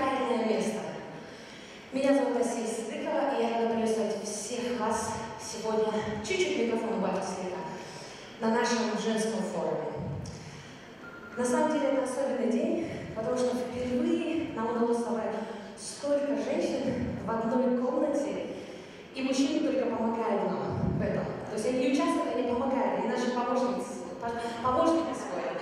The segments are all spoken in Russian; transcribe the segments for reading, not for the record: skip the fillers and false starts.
уникальное место. Меня зовут Асия Садыкова, и я рада приветствовать всех вас сегодня, чуть-чуть микрофон убавьте слегка, на нашем женском форуме. На самом деле это особенный день, потому что впервые нам удалось собрать столько женщин в одной комнате, и мужчины только помогают нам в этом. То есть они не участвуют, они помогают, они наши помощники свои.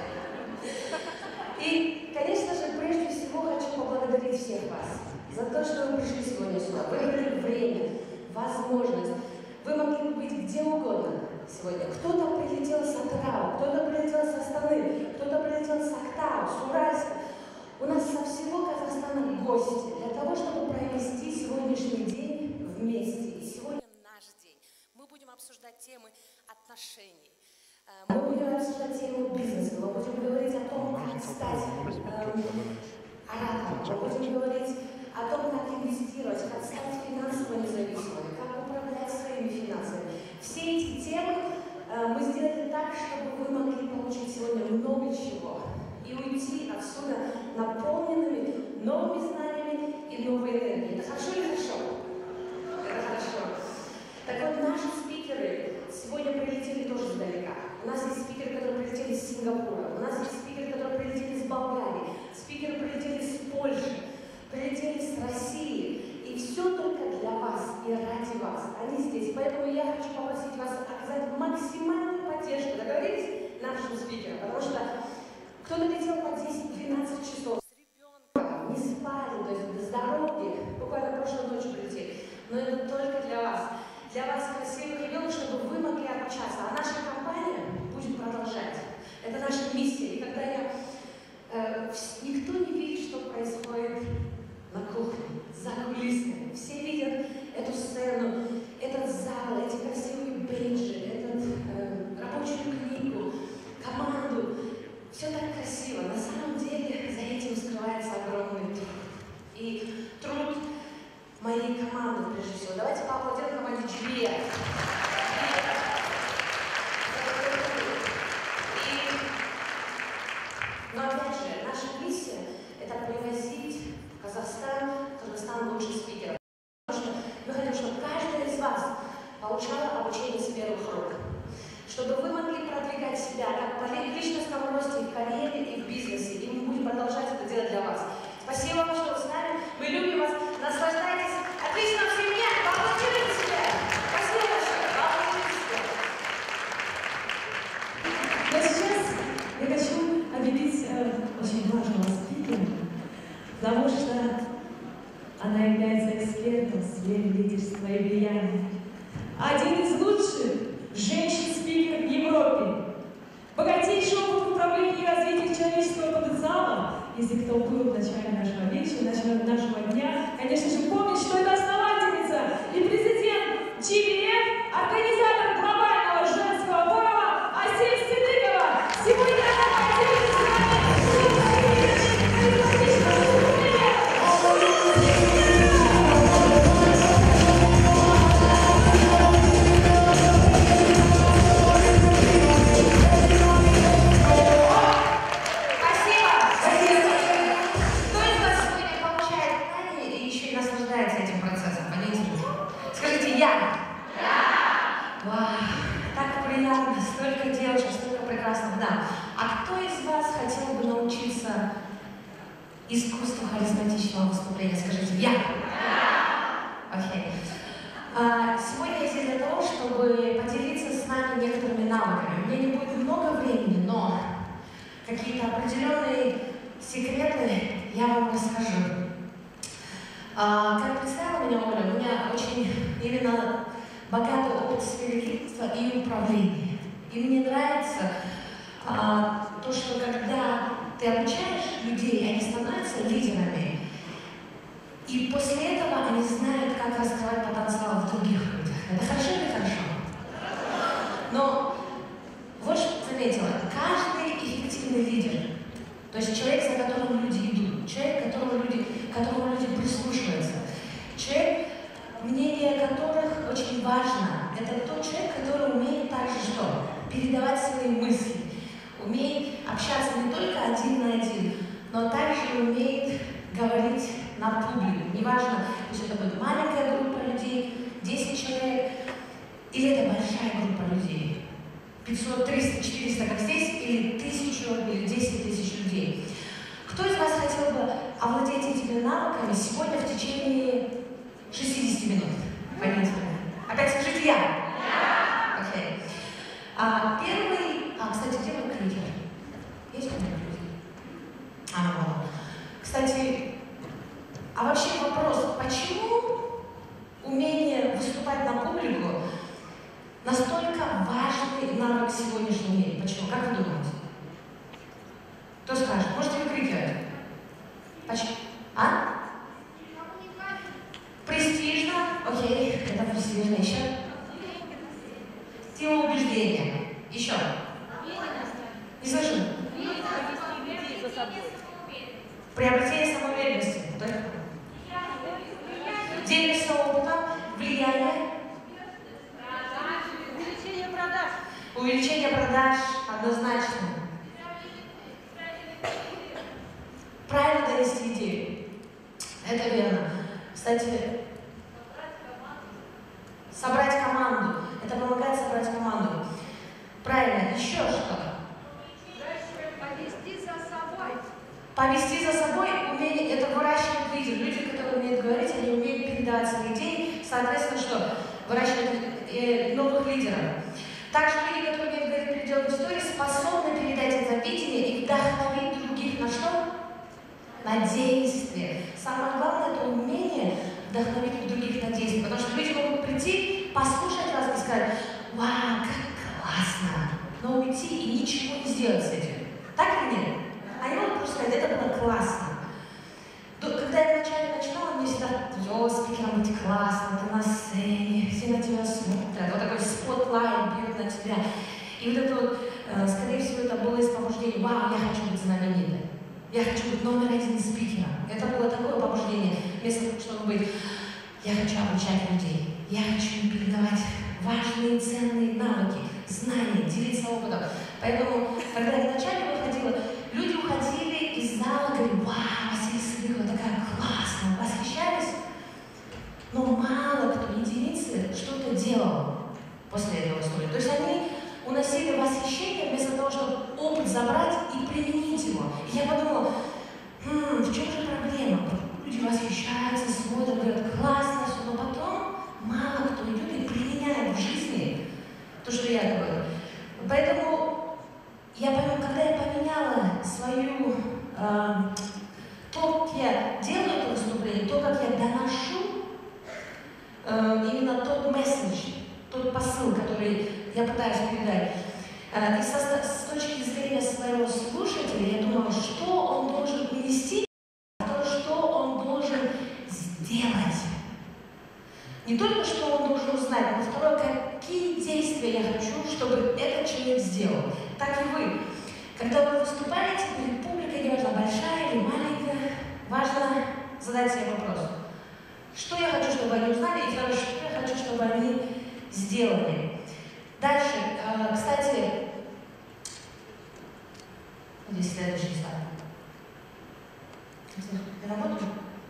И, конечно же, прежде всего хочу поблагодарить всех вас за то, что вы пришли сегодня сюда, выбрали время, возможность. Вы могли быть где угодно сегодня. Кто-то прилетел с Отрава, кто-то прилетел с Астаны, кто-то прилетел с Актау, с Уральска. У нас со всего Казахстана гости для того, чтобы провести сегодняшний день вместе. И сегодня наш день. Мы будем обсуждать темы отношений. Мы будем обсуждать тему бизнеса. Мы будем говорить о том, как стать оратором. Мы будем говорить о том, как инвестировать, как стать финансово независимым, как управлять своими финансами. Все эти темы мы сделали так, чтобы вы могли получить сегодня много чего и уйти отсюда наполненными новыми знаниями и новой энергией. Это хорошо или хорошо? Это хорошо. Так вот, наши спикеры сегодня прилетели тоже издалека. У нас есть спикеры, которые прилетели из Сингапура, у нас есть спикеры, которые прилетели из Болгарии, спикеры прилетели из Польши, прилетели с России. И все только для вас и ради вас. Они здесь. Поэтому я хочу попросить вас оказать максимальную поддержку. Договорились? Нашим спикерам. Потому что кто-то летел по 10-12 часов с ребенком, не спали, то есть с дороги, буквально прошлой ночью прилетели. Но это только для вас. Для вас красивых ребенок, чтобы вы могли обучаться. А наша компания будет продолжать. Это наша миссия. И когда никто не видит, что происходит на кухне, за кулисами. Все видят эту сцену, этот зал, эти красивые бейджи, рабочую книгу, команду. Все так красиво. На самом деле за этим скрывается огромный труд. И труд моей команды, прежде всего. Давайте поаплодируем команде GBF. Но опять же, наша миссия – это привозить в Казахстан лучших спикеров. Потому что мы хотим, чтобы каждый из вас получал обучение с первых рук. Чтобы вы могли продвигать себя как в личностном росте, и в карьере, и в бизнесе. И мы будем продолжать это делать для вас. Спасибо вам, что вы с нами. Мы любим вас. Наслаждайтесь. Отлично в семье. Поаплодируйте себя. Спасибо большое. Поаплодируйте себя. Но сейчас я хочу объявить очень важного спикера, потому что она является экспертом в сфере лидерства и влияния. Один из лучших женщин-спикеров в Европе. Богатейший опыт в управлении и развитии человеческого потенциала. Если кто был в начале нашего вечера, нашего дня, конечно же, помнит, что это основательница и президент GBF, организатор глобального женского форума Асия Садыкова. Сегодня она поделится с нами. Искусство харизматичного выступления. Скажите, я? Окей. Сегодня я здесь для того, чтобы поделиться с нами некоторыми навыками. У меня не будет много времени, но какие-то определенные секреты я вам расскажу. Как представила меня Оля, у меня очень именно богатый опыт в сфере лидерства и управления. И мне нравится то, что когда ты обучаешь людей, они становятся лидерами, и после этого они знают, как раскрывать потенциал в других людях. Это хорошо или хорошо? Но вот что заметила, каждый эффективный лидер, то есть человек, за которым люди идут, человек, которому люди прислушиваются, человек, мнение которых очень важно, это тот человек, который умеет также что? Передавать свои мысли, умеет общаться не только один на один, но также умеет говорить на публику. Неважно, пусть это будет маленькая группа людей, 10 человек, или это большая группа людей. 500, 300, 400, как здесь, или 1000, или 10 тысяч людей. Кто из вас хотел бы овладеть этими навыками сегодня в течение 60 минут? Опять скажите «я». Окей. Первый... кстати, где мой кликер? Есть у меня кликер? Вот. Кстати, вообще вопрос, почему умение выступать на публику настолько важный навык в сегодняшнем мире? Почему? Как вы думаете? Кто скажет? Можете выкрикивать? Почему? Престижно? Окей, это престижно. Еще? Сила убеждения. Еще? Не слышу? Приобретение самоуверенности. Делишься опытом, влияние. Увеличение продаж. Увеличение продаж однозначно. Правильно донести идею. Это верно. Кстати, собрать команду. Это помогает собрать команду. Правильно. Еще что? Повести за собой. Повести за собой умение, это выращивать лидеров. Люди, которые умеют говорить, они умеют передавать свои идеи. Соответственно, что? Выращивать новых лидеров. Также люди, которые умеют говорить пределы истории, способны передать это видение и вдохновить других на что? На действие. Самое главное, это умение вдохновить других на действие. Потому что люди могут прийти, послушать вас и сказать: «Вау, как классно!» Но уйти и ничего не сделать с этим. Так или нет? Они могут просто сказать: «Это было классно». Когда я вначале начинала, мне всегда: «Йо, спикером быть классно, ты на сцене, все на тебя смотрят». Вот такой спотлайт бьет на тебя. И вот это вот, скорее всего, это было из побуждения: «Вау, я хочу быть знаменитой. Я хочу быть №1 спикером». Это было такое побуждение, вместо того, чтобы быть: «Я хочу обучать людей, я хочу передавать важные ценные навыки, знания, делиться опытом». Поэтому, когда я вначале выходила, люди уходили из зала, говорили: «Вау, Василия Садыкова такая классная», восхищались, но мало кто, единицы, что-то делал после этого истории. То есть они уносили восхищение вместо того, чтобы опыт забрать и применить его. И я подумала: в чем же проблема? Люди восхищаются, смотрят, говорят: «Классно все», но потом мало кто идет и применяет в жизни то, что я говорю. Поэтому когда я поменяла свою, то, как я делаю это выступление, то, как я доношу именно тот месседж, тот посыл, который я пытаюсь передать. И с точки зрения своего слушателя, я думала, что он должен унести, а то, что он должен сделать. Не только, что он должен узнать, но второе, какие действия я хочу, чтобы этот человек сделал. Так и вы. Когда вы выступаете перед публикой, неважно, большая или маленькая, важно задать себе вопрос: что я хочу, чтобы они узнали, и второе, что я хочу, чтобы они сделали. Дальше, кстати, здесь следующий слайд. Работаю?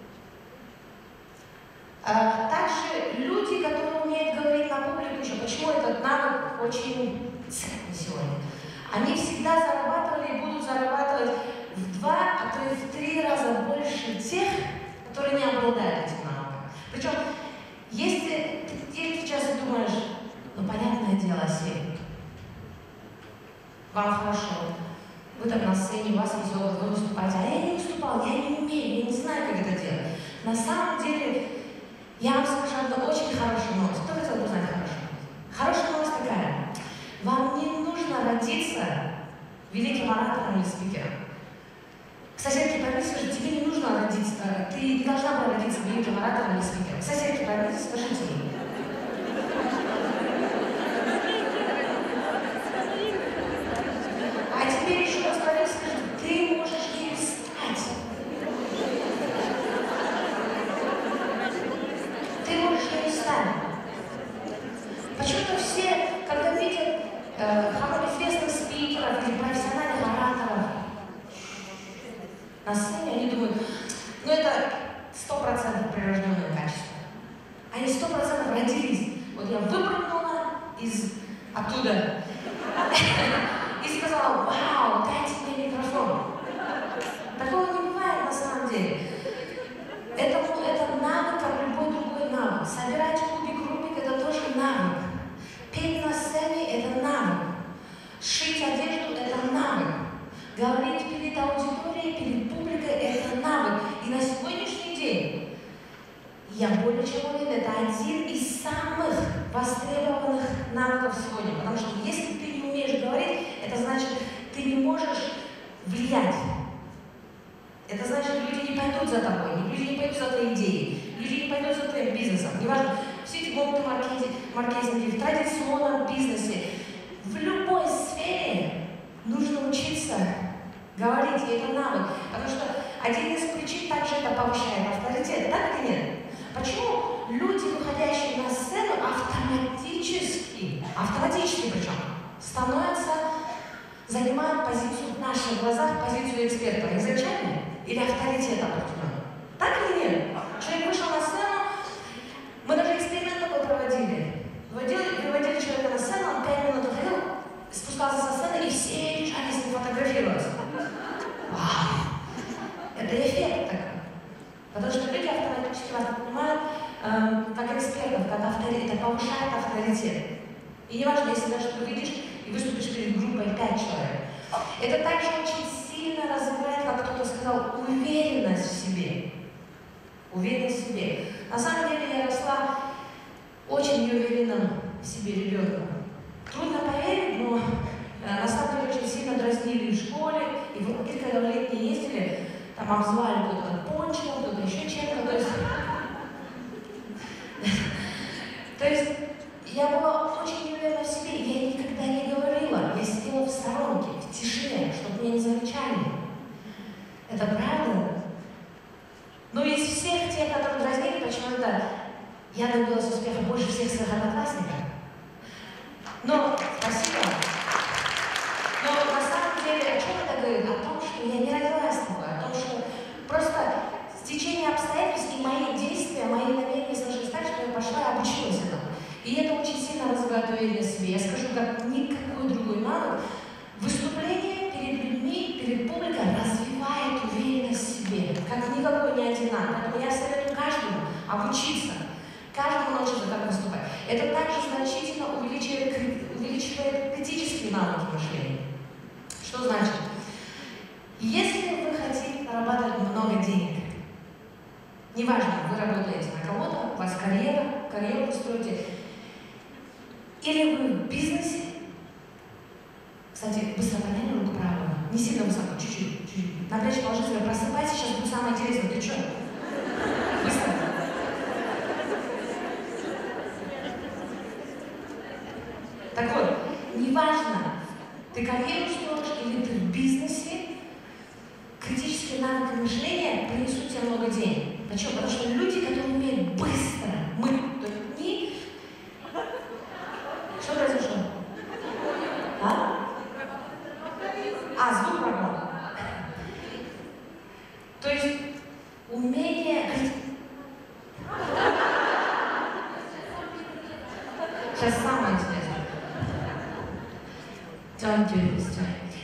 Также люди, которые умеют говорить на публику, уже почему этот навык очень ценный сегодня, они всегда зарабатывали и будут зарабатывать в 2, а то и в 3 раза больше тех, которые не обладают этим навыком. Причем, если ты сейчас думаешь: «Ну, понятное дело, Сень, вам хорошо, вы там на сцене, у вас есть опыт, вы выступаете, а я не выступал, я не умею, я не знаю, как это делать». На самом деле, я вам скажу одну очень хорошую новость. Кто хотел бы узнать хорошую новость? Хорошая новость такая: вам не нужно родиться великим оратором или спикером. К соседке повернись, скажи: тебе не нужно родиться, ты не должна была родиться великим оратором или спикером. К соседке повернись, скажите ей. А теперь еще раз повернись, скажи: ты можешь ею стать. Ты можешь ею стать. Почему-то все, когда видят известных спикеров или профессиональных ораторов на сцене, они думают: ну это 100% прирожденное качество. Они 100% родились. Вот я выпрыгнула оттуда и сказала: вау, дайте мне микрофон. Такого не бывает на самом деле. Это навык, как любой другой навык. Собирать кубик Рубик — это тоже навык. Петь на сцене — это навык. Шить одежду — это навык. Говорить перед аудиторией, перед публикой — это навык. И на сегодняшний день я более чем уверена, это один из самых востребованных навыков сегодня. Потому что если ты не умеешь говорить, это значит, ты не можешь влиять. Это значит, люди не пойдут за тобой, люди не пойдут за твоей идеей, люди не пойдут за твоим бизнесом. Неважно, все эти опыты маркетинге, в традиционном бизнесе, в любой сфере нужно учиться говорить, и это навык. Потому что один из причин также это повышает авторитет, так или нет? Почему люди, выходящие на сцену, автоматически причем, занимают позицию в наших глазах, позицию эксперта изначально или авторитета определенного? Так или нет? Человек вышел на сцену, мы даже эксперимент такой проводили. Выводили человека на сцену, он 5 минут ходил, спускался со сцены, и все бежали с ним фотографироваться. Вау! Это эффект такой. Потому что люди автоматически вас понимают как экспертов, как авторитет, это повышает авторитет. И не важно, если даже ты выйдешь и выступишь перед группой 5 человек. Это также очень сильно развивает, как кто-то сказал, уверенность в себе. Уверенность в себе. На самом деле я росла очень неуверенным в себе ребенком. Трудно поверить, но на самом деле очень сильно дразнили в школе, и в лагерь, когда в летние ездили, там обзывали кто-то пончиком, кто-то еще чем-то. То есть я была очень неуверена в себе, я никогда не говорила, я сидела в сторонке, в тишине, чтобы меня не замечали. Это правда? Но из всех тех, которые дразнили, почему-то я добилась успеха больше всех своих одноклассников. Но, спасибо. Но на самом деле, о чем это говорит? О том, что я не родилась такой, о том, что просто стечение обстоятельств и мои действия, мои намерения сложились так, что я пошла и обучилась этому. И это очень сильно развивает уверенность в себе. Я скажу, как никакой другой навык. Выступление перед людьми, перед публикой развивает уверенность в себе, как никакой ни один навык. Поэтому я советую каждому обучиться, каждому научиться, как выступать. Это также значительно увеличивает критические навыки мышления. Что значит? Если вы хотите зарабатывать много денег, неважно, вы работаете на кого-то, у вас карьеру вы строите, или вы в бизнесе, кстати, быстро подняли руку правую, не сильно высоко, чуть-чуть, на плечи положите, просыпайтесь, сейчас будет самое интересное, ты что? Быстро. Так вот, неважно, ты карьеру строишь или ты в бизнесе, критические навыки мышления принесут тебе много денег. Почему? Потому что люди, которые умеют быстро Что произошло? Звук пропал. То есть умение... Сейчас самое интересное. Don't do this,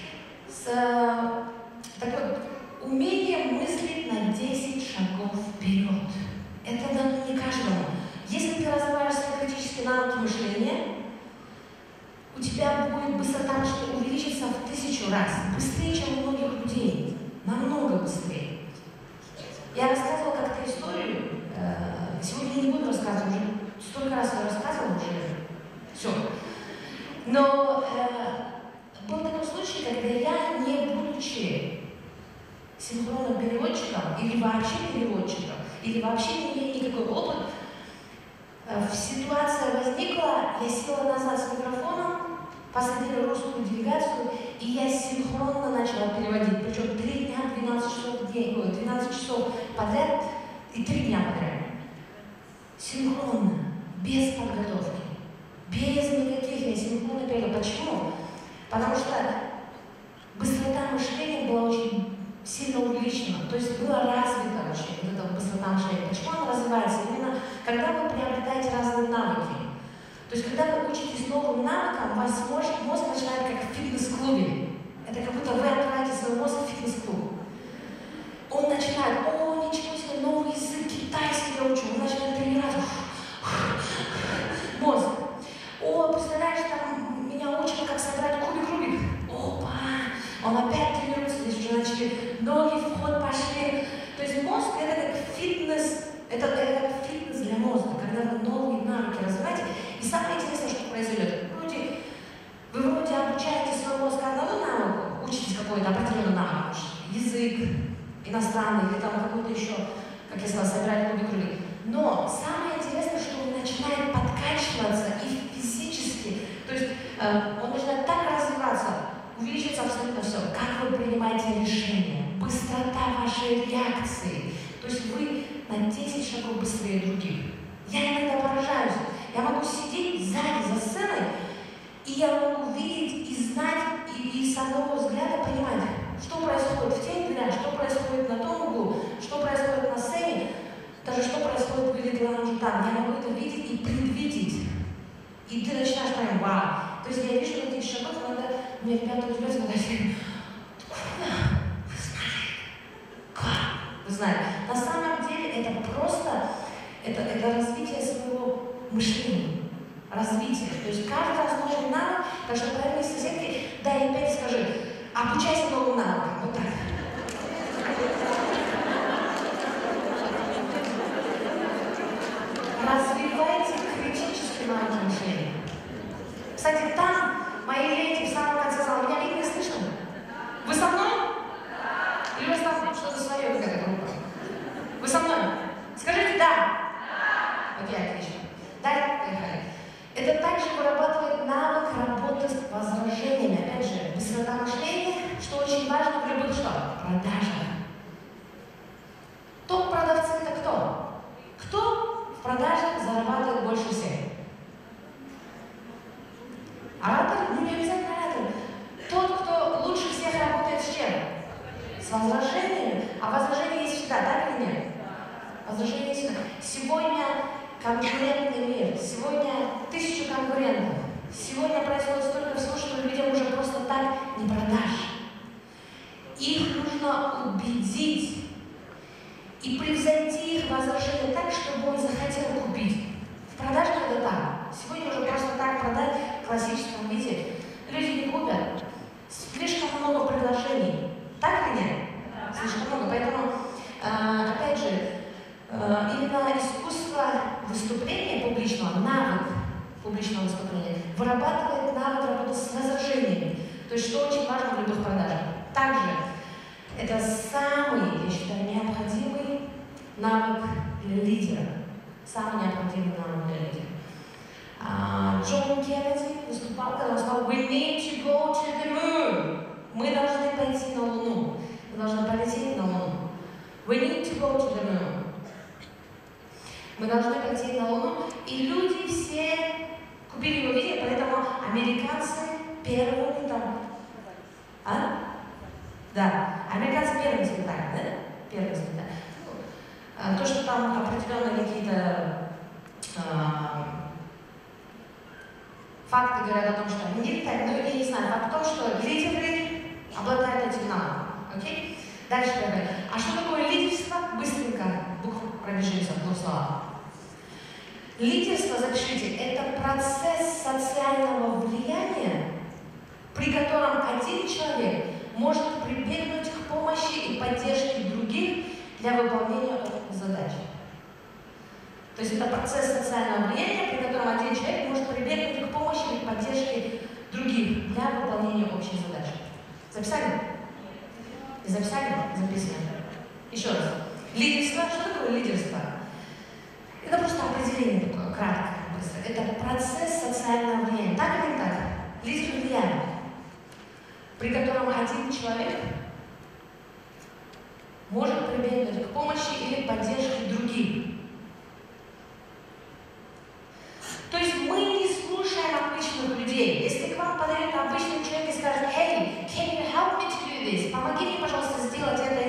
Так вот, умение мыслить на 10 шагов вперед. Это дано не каждому. Если ты развиваешь свои критические навыки мышления, у тебя будет быстрота мышления увеличиться в 1000 раз. Быстрее, чем у многих людей. Намного быстрее. Я рассказывала как-то историю. Сегодня я не буду рассказывать, уже столько раз я рассказывала уже. Все. Но был такой случай, когда я, не будучи синхронным переводчиком, или вообще переводчиком, или вообще не имея никакой опыт, ситуация возникла, я села назад с микрофоном, посадили русскую делегацию, и я синхронно начала переводить. Причем 3 дня, 12 часов в день, 12 часов подряд и 3 дня подряд. Синхронно, без подготовки, без никаких, я синхронно перевела. Почему? Потому что быстрота мышления была очень сильно увеличена, то есть было развито очень вот эта быстрота мышления. Почему она развивается? Именно когда вы приобретаете разные навыки. То есть когда вы учитесь новым навыкам, ваш мозг начинает как в фитнес-клубе. Это как будто вы отправляете свой мозг в фитнес-клуб. Он начинает, о, ничего себе, новый язык, китайский я учу. Он начинает тренировать мозг. О, представляешь, там меня учат, как собрать кубик Рубик. Опа! Он опять тренируется, здесь уже начали ноги в ход пошли. То есть мозг это как фитнес, это как фитнес для мозга, когда вы новые навыки развиваете. И самое интересное, что произойдет. Вы вроде обучаете свой мозг одному навыку, учитесь какой-то определенный навык, язык, иностранный или там какой-то еще, как я сказала, собирать кубик Рубик. Но самое интересное, что он начинает подкачиваться и физически, то есть он начинает так развиваться, увеличивается абсолютно все. Как вы принимаете решения, быстрота вашей реакции. То есть вы на 10 шагов быстрее других. Я иногда поражаюсь. Я могу сидеть сзади, за сценой, и я могу видеть и знать, и с одного взгляда понимать, что происходит в тех дверях, что происходит на том углу, что происходит на сцене, даже что происходит в главном там. Я могу это видеть и предвидеть. И ты начинаешь понимать, вау. То есть я вижу таких шагов, иногда мне ребята удивляются, когда я говорю, вы знаете, на самом деле это просто, это развитие своего мышления. Развитие. То есть каждый раз новый навык, так что поверни соседке, дай опять скажи, обучайся новым навыкам. Вот так. Развивайте критический навык мышления. Кстати, там мои леди в самом конце зала, меня видно и слышно? Вы со мной? Или у вас там что-то свое, какая-то группа? Вы со мной? Скажите «да». Окей, отлично. Далее, поехали. Это также вырабатывает навык работы с возражениями. Опять же, быстрота мышления, что очень важно в любых что? Продажах. Топ-продавцы это кто? Кто в продажах зарабатывает больше всех? Оратор? Ну не обязательно оратор. Тот, кто лучше всех работает с чем? С возражениями. А возражения есть всегда, так или нет? Возражения есть всегда. Сегодня конкурентный мир. Сегодня 1000 конкурентов. Сегодня происходит столько всего, что людям уже просто так не продашь. Их нужно убедить и превзойти их возражения так, чтобы он захотел купить. В продаже это так. Сегодня уже просто так продать в классическом виде. Люди не купят. Слишком много предложений. Так или нет? Слишком много. Поэтому, опять же, именно искусство выступления публичного, навык публичного выступления, вырабатывает навык работы с возражениями. То есть, что очень важно в любых продажах. Также, это самый, я считаю, необходимый навык для лидера. Самый необходимый навык для лидера. Джон Кеннеди выступал, когда он сказал, we need to go to the moon. Мы должны пойти на Луну. Мы должны полететь на Луну. We need to go to the moon. Мы должны пойти на Луну. И люди все купили его видео, поэтому американцы первыми там. Да, американцы первыми слетали, да? Первыми слетали. То, что там определенные какие-то факты говорят о том, что они не летают, но я не знаю. Факт в том, что лидеры обладают этим навыком. Окей? Дальше поговорим. А что такое лидерство? Быстренько пробежимся в двух словах. Лидерство, запишите, это процесс социального влияния, при котором один человек может прибегнуть к помощи и поддержке других для выполнения общих задач. То есть это процесс социального влияния, при котором один человек может прибегнуть к помощи и поддержке других для выполнения общих задач. Записали? Записали? Записано. Еще раз. Лидерство. Что такое лидерство? Это просто определение такое, краткое, быстро. Это процесс социального влияния. Так или не так? Лидер влияет, при котором один человек может прибегнуть к помощи или поддержке других. То есть мы не слушаем обычных людей. Если к вам подойдет обычный человек и скажет, hey, can you help me to do this? Помоги мне, пожалуйста, сделать это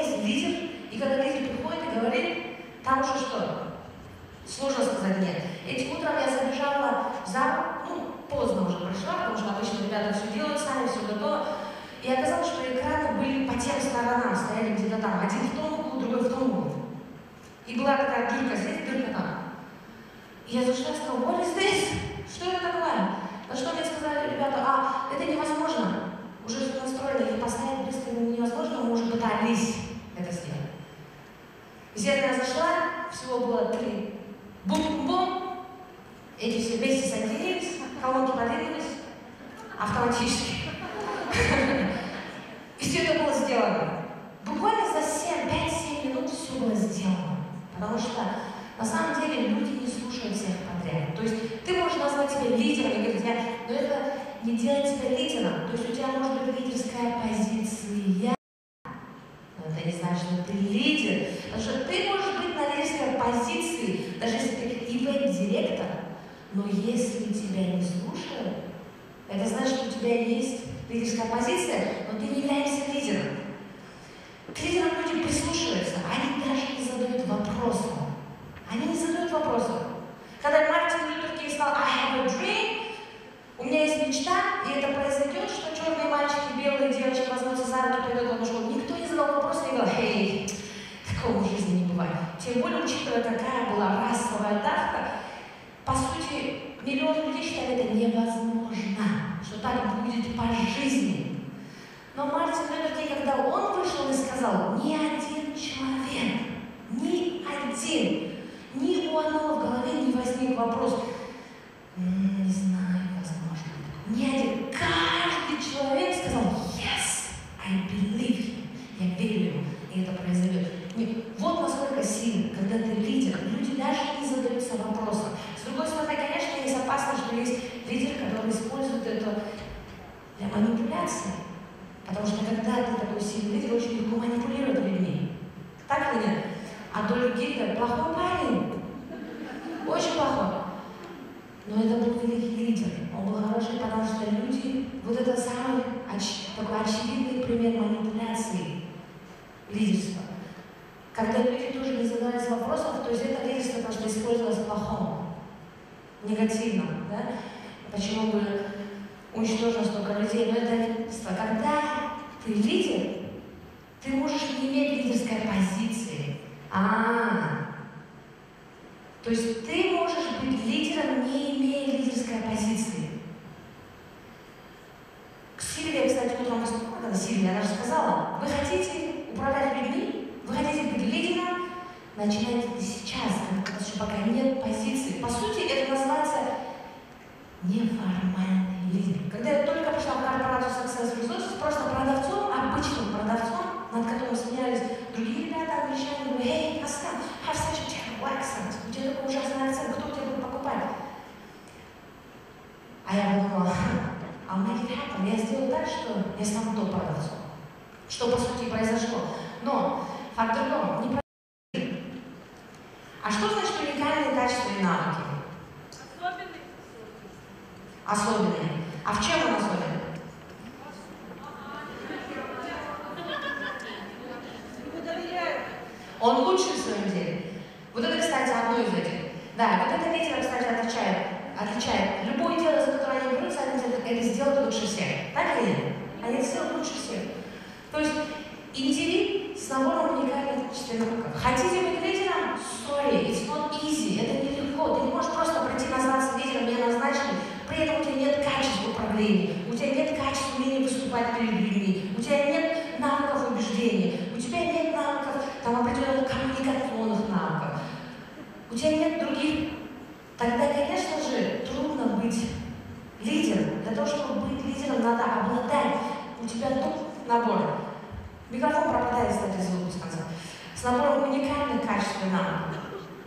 есть лидер, и когда лидер приходит и говорит, там уже что? Сложно сказать нет. Этим утром я забежала в зал, поздно уже пришла, потому что обычно ребята все делают сами, все готово. И оказалось, что экраны были по тем сторонам, стояли где-то там. Один в том углу, другой в том углу. И была такая дырка здесь, дырка там. И я зашла и сказала, вот здесь, что это такое? На что мне сказали ребята, это невозможно. Уже все настроено, их поставить быстро невозможно, мы уже пытались это сделать. Естественно, я зашла, всего было 3. Бум-бум-бум. Эти все вместе соединились, колонки подвинулись автоматически. И все это было сделано. Буквально за 5-7 минут все было сделано. Потому что на самом деле люди не слушают всех подряд. То есть ты можешь назвать себя лидером и говорить, но это не делает тебя лидером. То есть у тебя может быть лидерская позиция. Но это не значит, что ты лидер. Потому что ты можешь быть на лидерской позиции, даже если ты ивент-директор, но если тебя не слушают, это значит, что у тебя есть лидерская позиция, но ты не являешься лидером. К лидерам люди прислушиваются, они даже не задают вопросов. Они не задают вопросов. Когда Мартин Лютер Кинг сказал «I have a dream», у меня есть мечта, и это произойдет, что черные мальчики, белые девочки возьмутся за руки, пойдут на школу. Никто не задал вопрос, не говорил «Эй, такого в жизни не бывает». Тем более, учитывая, какая была расовая давка, по сути, миллионы людей считали это невозможно, что так будет по жизни. Но Мартин Лютер Кинг, когда он вышел и сказал, ни один человек, ни у одного в голове не возник вопрос, не знаю, возможно. Ни один, каждый человек сказал, yes, I believe him, я верю ему, и это произойдет. Вот насколько сильно, когда ты лидер, люди даже не задаются вопросом. С другой стороны, конечно, есть опасность, что есть лидеры, которые используют это для манипуляции. Потому что когда ты такой сильный лидер, очень легко манипулировать людьми. Так или нет? Адольф Гитлер плохой парень. Очень плохой. Но это был великий лидер. Он был хороший, потому что люди, вот это самый такой очевидный пример манипуляции лидерства. Когда люди тоже не задавались вопросов, то есть это лидерство просто использовалось плохому, негативно. Да? Почему было уничтожено столько людей? Но это лидерство. Когда ты лидер, ты можешь не иметь лидерской позиции. То есть ты можешь быть лидером, не имея лидерской позиции. Сильвия, кстати, утром выступала, когда Сильвия, она же сказала, вы хотите управлять людьми, вы хотите быть лидером, начинайте сейчас, потому что пока нет позиции. По сути, это называется неформальный лидер. Когда я только пришла в корпорацию Success Resources, просто продавцом, обычным продавцом, над которым смеялись другие ребята, англичане, говорили, hey, Аскан, have such a terrible accent. У тебя такой ужасный акцент, кто у тебя будет покупать? А я подумала, I'll make it happen. Я сделаю так, что я стану топ-продавцом. Что, по сути, произошло. Но факт в другом, не про... А что значит уникальные качества и навыки? Особенные. А в чем он особенный? Он лучший в своем деле. Вот это, кстати, одно из этих. Да, вот это лидера, кстати, отличает. Любое дело, за которое они берутся, они это сделают лучше всех. Так или нет? Они сделают лучше всех. То есть индивид с набором уникальных качеств и навыков. Хотите быть лидером? Sorry, it's not easy. Это нелегко. Ты не можешь просто пройти назваться лидером, меня назначили, при этом у тебя нет качества управления, у тебя нет качества умения выступать перед людьми, у тебя нет навыков убеждения, у тебя нет навыков определенных коммуникационных навыков, у тебя нет других. Тогда, конечно же, трудно быть лидером. Для того, чтобы быть лидером, надо обладать. У тебя тут набор. Микрофон пропадает, кстати, звук без конца. С набором уникальных качеств и навыков.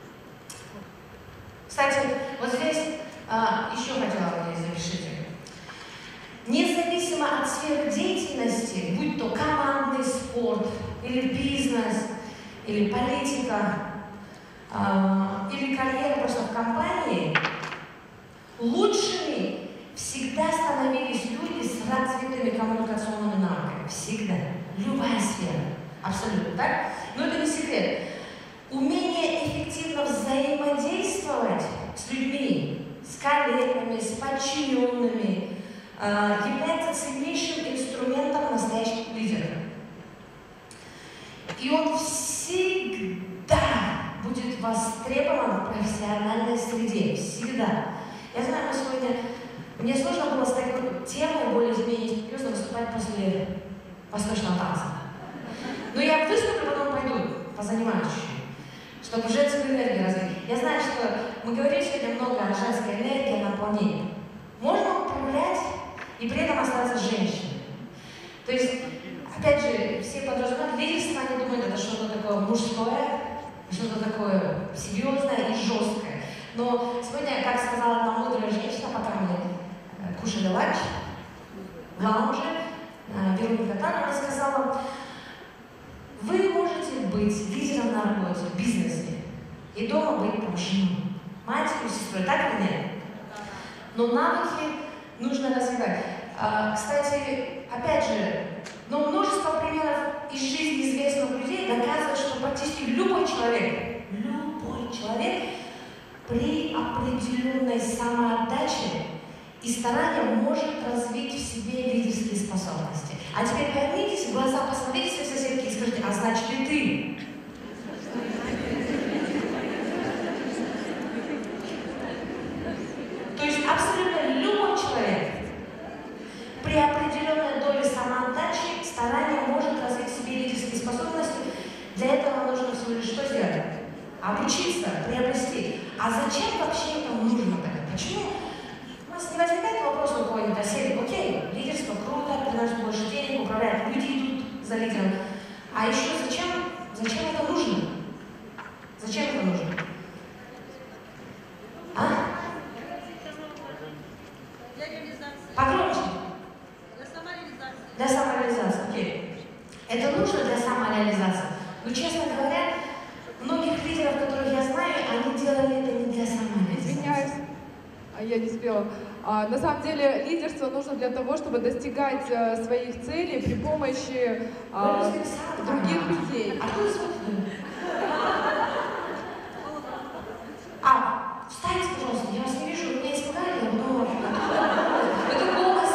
Кстати, вот здесь еще хотела бы здесь завершить. Независимо от сферы деятельности, будь то командный спорт, или бизнес, или политика, или карьера просто в компании, лучшими всегда становились люди с развитыми коммуникационными навыками. Всегда. Любая сфера. Абсолютно, так? Но это не секрет. Умение эффективно взаимодействовать с людьми, с коллегами, с подчиненными является ценнейшим инструментом настоящих лидеров. И он всегда будет востребован в профессиональной среде. Всегда. Я знаю, мы сегодня... Мне сложно было с такой темой более-менее серьезно выступать после восточного танца. Но я выступлю, потом пойду, позанимаюсь чуть-чуть, чтобы женскую энергию развить. Я знаю, что мы говорили сегодня много о женской энергии, о наполнении. Можно управлять и при этом остаться женщиной. То есть, опять же, все подразумевают лидерство, они думают, это что-то такое мужское, что-то такое серьезное и жесткое. Но сегодня, как сказала одна мудрая женщина, пока мы кушали ланч в лаунже, Вероника Танова сказала: вы можете быть лидером на работе, в бизнесе, и дома быть там женой, матерью, сестрой, так или нет? Но навыки нужно развивать. Кстати, опять же, множество примеров из жизни известных людей доказывает, что практически любой человек при определенной самоотдаче и старании может развить в себе лидерские способности. А теперь повернитесь, в глаза посмотрите своей соседки и скажите: а значит ли ты? То есть абсолютно любой человек при определенной доле самоотдачи, старания может развить в себе лидерские способности. Для этого нужно всего лишь что сделать? Обучиться, приобрести. А зачем вообще это нужно тогда? Почему? У нас не возникает вопрос у кого-нибудь о себе: окей, лидерство круто, приносит больше денег, управляет, люди идут за лидером. А еще зачем это нужно? Зачем это нужно? А? Для реализации. Погромче. Для самореализации. Для самореализации, окей. Это нужно для самореализации. Но, честно говоря, многих лидеров, которых я знаю, они делали это не для самореализации. Извиняюсь, я не успела. На самом деле лидерство нужно для того, чтобы достигать своих целей при помощи других людей. А кто звук? Встаньте, пожалуйста, я вас не вижу, меня испугали, но... Это голос.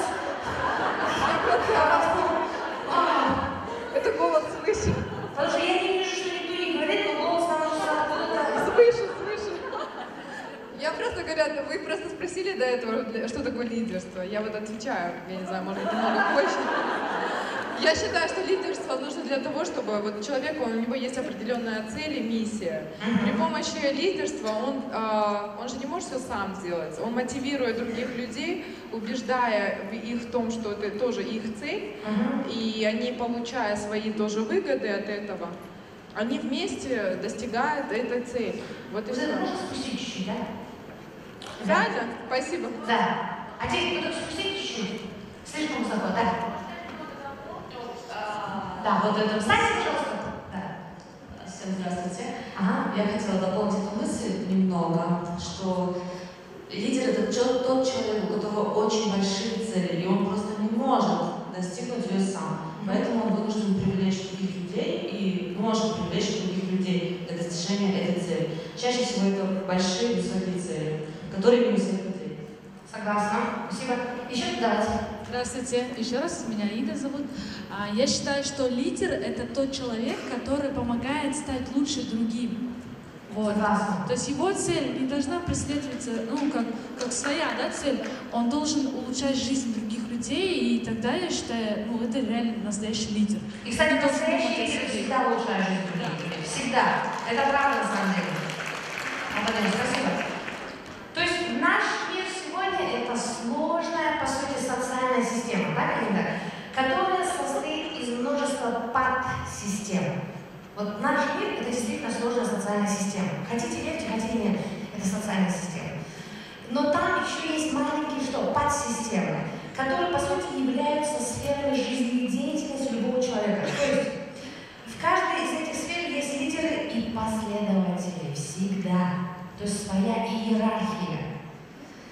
Это голос свыше. Потому что я не вижу, что никто не говорит, но голос нам нужно откуда-то... Свыше. Я просто говорю, вы просто спросили до этого, что такое лидерство. Я вот отвечаю, я не знаю, может быть, немного позже. Я считаю, что лидерство нужно для того, чтобы вот человек, у него есть определенная цель и миссия. При помощи лидерства он же не может все сам сделать. Он мотивирует других людей, убеждая их в том, что это тоже их цель, и они, получая свои тоже выгоды от этого, они вместе достигают этой цели. Вот и Вы все. это можно спустить чуть-чуть, да? Реально? Спасибо. Да. А теперь кто-то спустить чуть-чуть? Слишком высоко, да? Да, вот это. Встаньте, пожалуйста. Да. Всем здравствуйте. Ага. Я хотела дополнить эту мысль немного, что лидер — это тот человек, у которого очень большие цели, и он просто не может достигнуть ее сам. Поэтому он вынужден привлечь других людей и может привлечь других людей для достижения этой цели. Чаще всего это большие высокие цели, которые не у всех людей. Согласна. Спасибо. Еще давайте. Здравствуйте, еще раз, меня Ида зовут. Я считаю, что лидер — это тот человек, который помогает стать лучше другим. Вот. Согласна. То есть его цель не должна преследоваться, как своя, да, цель. Он должен улучшать жизнь других людей, и тогда, я считаю, это реально настоящий лидер. И, кстати, Он должен настоящий думать о лидер себе. всегда улучшает жизнь других людей. Всегда. Это правда, на самом деле. Спасибо. То есть наш мир сегодня — это сложная, по сути, социальная система, так или так, которая состоит из множества подсистем. Вот наш мир — это действительно сложная социальная система. Хотите верьте, хотите нет, это социальная система. Но там еще есть маленькие подсистемы, которые, по сути, являются сферами жизнедеятельности любого человека. То есть в каждой из этих сфер есть лидеры и последователи всегда. То есть своя иерархия.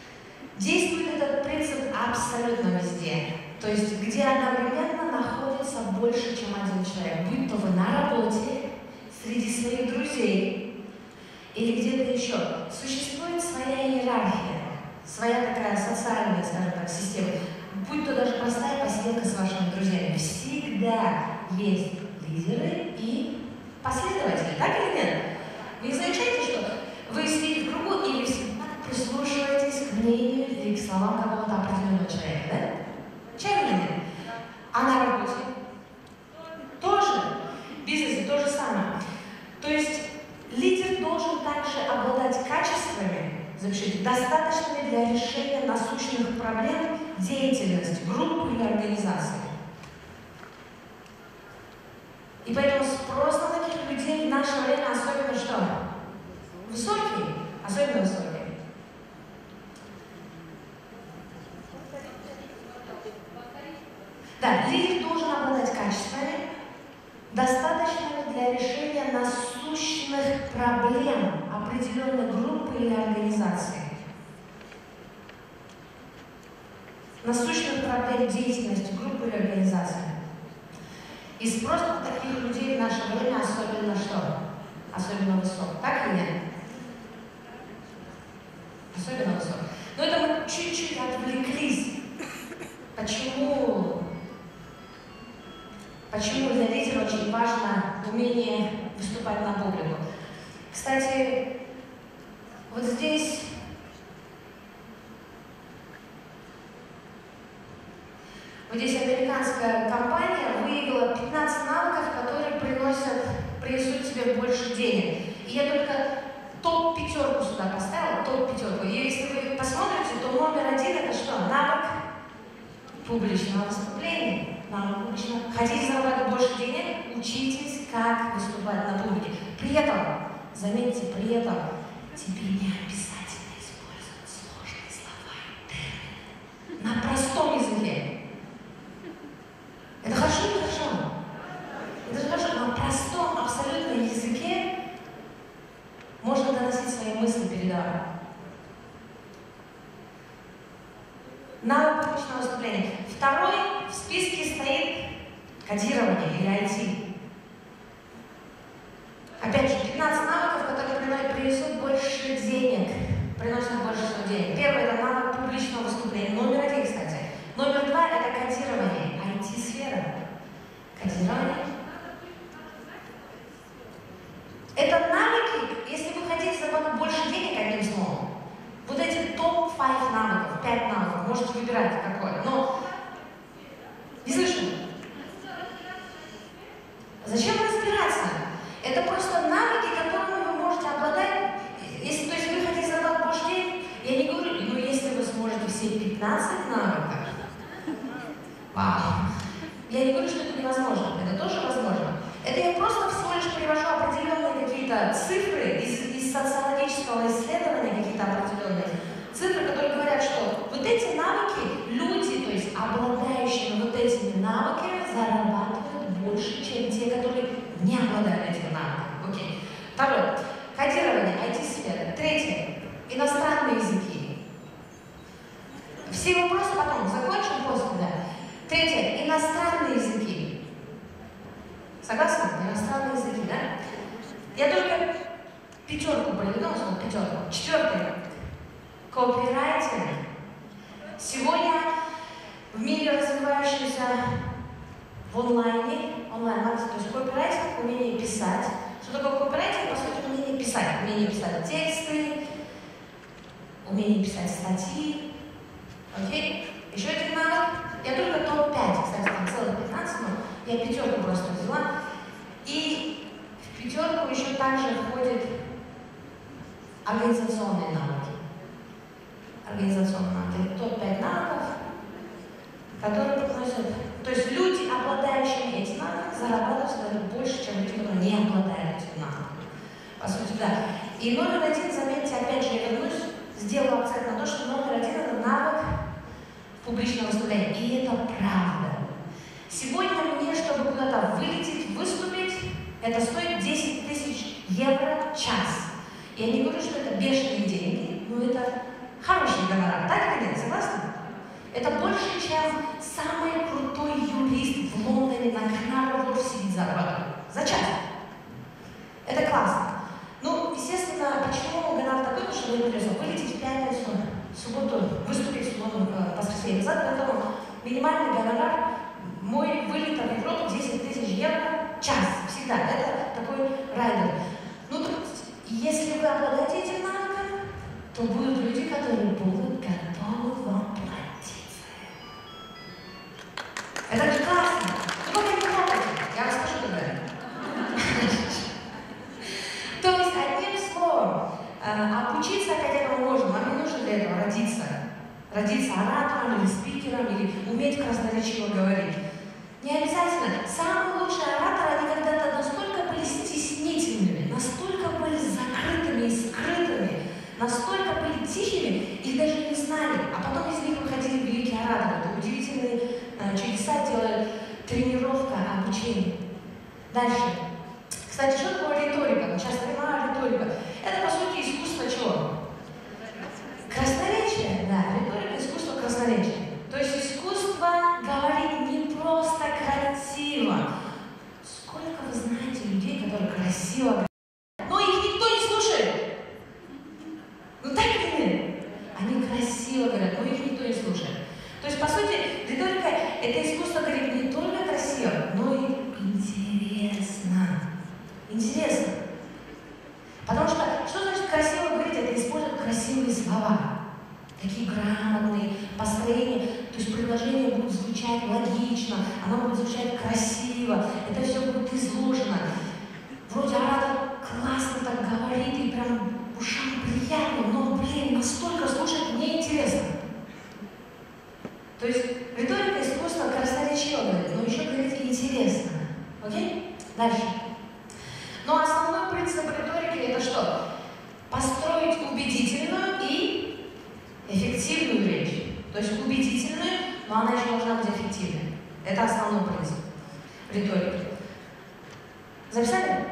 Действует этот принцип абсолютно везде. То есть где одновременно находятся заботиться больше, чем один человек. Будь то вы на работе, среди своих друзей или где-то еще. Существует своя иерархия, своя такая социальная, скажем так, система. Будь то даже простая посиделка с вашими друзьями. Всегда есть лидеры и последователи, так или нет? Вы замечаете, что вы сидите в кругу и вы всегда прислушиваетесь к мнению или к словам какого-то определенного человека, да? Чем или нет? А на работе? Тоже. В бизнесе то же самое. То есть лидер должен также обладать качествами, запишите, достаточными для решения насущных проблем деятельности группы или организации. И поэтому спрос на таких людей в наше время особенно что? Высокий, особенно высокий. Да, лидер должен обладать качествами, достаточными для решения насущных проблем определенной группы или организации. Насущных проблем деятельности группы или организации. И спрос на таких людей в наше время особенно что? Особенно высок. Так или нет? Особенно высок. Но это мы чуть-чуть отвлеклись. Почему для лидера очень важно умение выступать на публику? Кстати, вот здесь американская компания выявила 15 навыков, которые принесут тебе больше денег. И я только топ-5 сюда поставила, топ-5. И если вы посмотрите, то номер 1 это что? Навык публичного выступления. Хотите зарабатывать больше денег? Учитесь, как выступать на публике. При этом, заметьте, тебе не обязательно использовать сложные слова и термины. На простом языке. Это хорошо или хорошо? Это хорошо. На простом, абсолютном языке можно доносить свои мысли, передавать. Навык публичного выступления. Второй в списке стоит кодирование или IT. Опять же, 15 навыков, которые принесут больше денег. Приносят больше всего денег. Первый это навык публичного выступления. Номер 1, кстати. Номер 2 это кодирование. IT-сфера. Кодирование. Это навыки, если вы хотите зарабатывать больше денег, одним словом. Вот эти топ-5 навыков, 5 навыков, можете выбирать какой. Но не слышно? Зачем разбираться? Это просто навыки, которыми вы можете обладать. Если вы хотите зарабатывать больше денег, я не говорю, но если вы сможете все 15 навыков, вау. Я не говорю, что это невозможно, это тоже возможно. Это я просто всего лишь привожу определенные какие-то цифры из социологического исследования, какие-то определенные цифры, которые говорят, что вот эти навыки, люди, то есть обладающие вот этими навыками, зарабатывают больше, чем те, которые не обладают этими навыками. Окей. Второе. Кодирование, IT-сфера. Третье. Иностранные языки. Все вопросы потом закончим после, да. Третье. Иностранные языки. Согласны? Иностранные языки, да? Я только 5 приведу, 5. Четвертое. Копирайтинг. Сегодня в мире, развивающемся в онлайн-маркетинге, то есть копирайтинг, умение писать. Что такое копирайтинг? По сути, умение писать тексты, умение писать статьи. Окей? Еще один навык. Я только топ-5, кстати, там целых 15, но я 5 просто взяла. И в 5 еще также входят организационные навыки. Топ-5 навыков, которые приносят. То есть люди, обладающие этими навыками, зарабатывают больше, чем люди, которые не обладают этими навыками. По сути, да. И номер 1, заметьте, опять же, я вернусь, сделаю акцент на то, что номер 1 это навык публичного выступления. И это правда. Сегодня мне, чтобы куда-то вылететь, выступить, это стоит 10 тысяч евро в час. Я не говорю, что это бешеные деньги, но это хороший гонорар. Так или нет? Согласны? Это больше, чем самый крутой юрист в Лондоне на Канаре Вольф сидит зарабатывает. За час. Это классно. Ну, естественно, почему гонорар такой, потому что мне придется вылететь в пятницу, в субботу, выступить в Лондоне, в воскресенье назад, поэтому минимальный гонорар, мой вылет в Европу 10 000 евро в час. Всегда. Это такой райдер. Ну, то есть, если вы обладаете этим навыком, то будут люди, которые будут готовы вам платить. Это же классно. Ну, пока не хлопайте. Я расскажу тогда. То есть, одним словом, обучиться опять этому можно. Вам не нужно для этого родиться. Родиться оратором или спикером, или уметь красноречиво говорить. Не обязательно. Самые лучшие ораторы, они когда-то настолько были стеснительными, настолько были закрытыми и скрытыми, настолько были тихими, их даже не знали. А потом из них выходили великие ораторы. Это удивительные чудеса делали тренировка, обучение. Дальше. Кстати, что такое риторика? Сейчас понимаю, риторика. Это, по сути, искусство чего? Красноречие, да, риторика — искусство красноречия. То есть искусство говорить не просто красиво. Сколько вы знаете людей, которые красиво говорят, но их никто не слушает? Ну так или нет? Они красиво говорят, но их никто не слушает. То есть, по сути, риторика — это искусство говорить не только красиво, но и интересно. Интересно. Потому что значит красиво говорить? Это использовать красивые слова. Такие грамотные, построения. То есть предложение будет звучать логично, оно будет звучать красиво, это все будет изложено. Вроде оратор классно так говорит, и прям ушам приятно, но, блин, настолько слушать неинтересно. То есть риторика — искусство красноречиво говорить, но еще говорить интересно. Окей? Дальше. Но основной принцип риторики — это что? Построить убедительную и эффективную речь. То есть убедительную, но она еще должна быть эффективной. Это основной принцип риторики. Записали?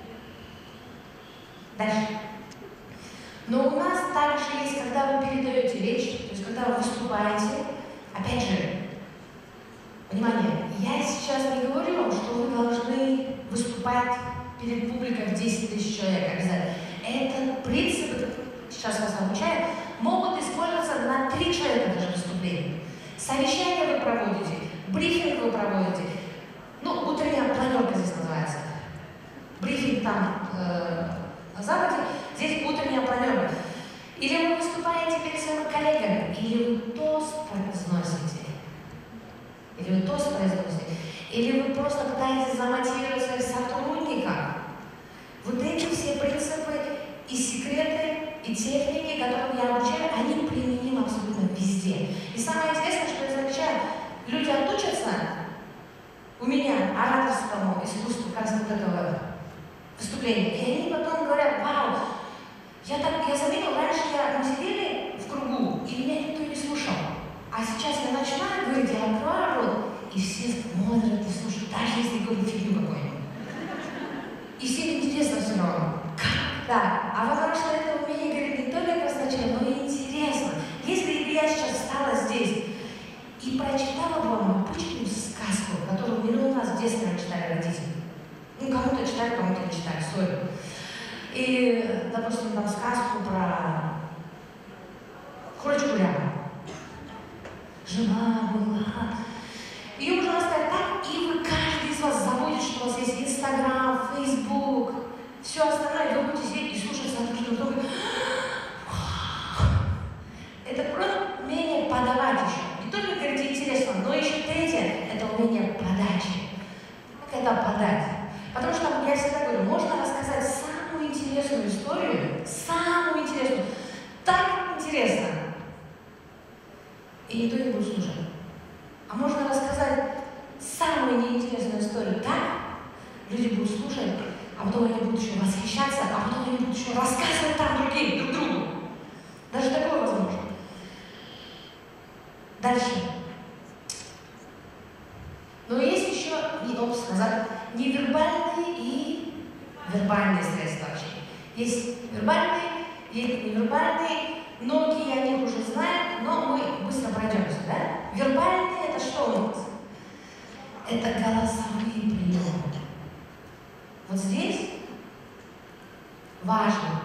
Дальше. Но у нас также есть, когда вы передаете речь, то есть когда вы выступаете, опять же, внимание, я сейчас не говорю вам, что вы должны выступать перед публикой в 10 000 человек обязательно. Этот принцип, сейчас вас обучаю, могут использоваться на 3 человека даже выступления. Совещание вы проводите, брифинг вы проводите. Ну, утренняя планерка здесь называется. Брифинг там на Западе, здесь утренняя планерка. Или вы выступаете перед своими коллегами, или вы тост произносите. Или вы просто пытаетесь замотивировать своих сотрудников. Вот эти все принципы и секреты, и техники, которым я обучаю, они применимы абсолютно везде. И самое интересное, что я замечаю, люди отучатся у меня ораторскому искусству, как раз вот этого выступления, и они потом говорят: вау, я заметил, раньше мы сидели в кругу, и меня никто не слушал. А сейчас я начинаю говорить, я открываю рот, и все смотрят и слушают, даже если говорю фигню какую-нибудь. И всем интересно все равно. Да, а потому что это умение говорить не только красноречиво, но и интересно. Если бы я сейчас встала здесь и прочитала бы вам обычную сказку, которую миллион раз в детстве читали родители. Ну, кому-то читали, кому-то не читали, сори. И, допустим, там сказку про курочку Рябу. Жила-была. Ее можно рассказать так, и вы, каждый из вас забудет, что у вас есть Инстаграм, Фейсбук, все остальное, вы будете сидеть и слушать сотрудников, кто говорит: это просто умение подавать еще. Не только говорить интересно, но еще третье — это умение подачи. Как это подать? Потому что я всегда говорю, можно рассказать самую интересную историю, самую интересную, так интересно, и никто не будет слушать. А можно рассказать самую неинтересную историю так, люди будут слушать, а потом они будут еще восхищаться, а потом они будут еще рассказывать там другим, друг другу. Даже такое возможно. Дальше. Но есть еще, невербальные и вербальные средства общения. Есть вербальные, есть невербальные, многие о них уже знают, но мы быстро пройдемся, да? Вербальные — это что у нас? Это голосовые приемы. Вот здесь важно,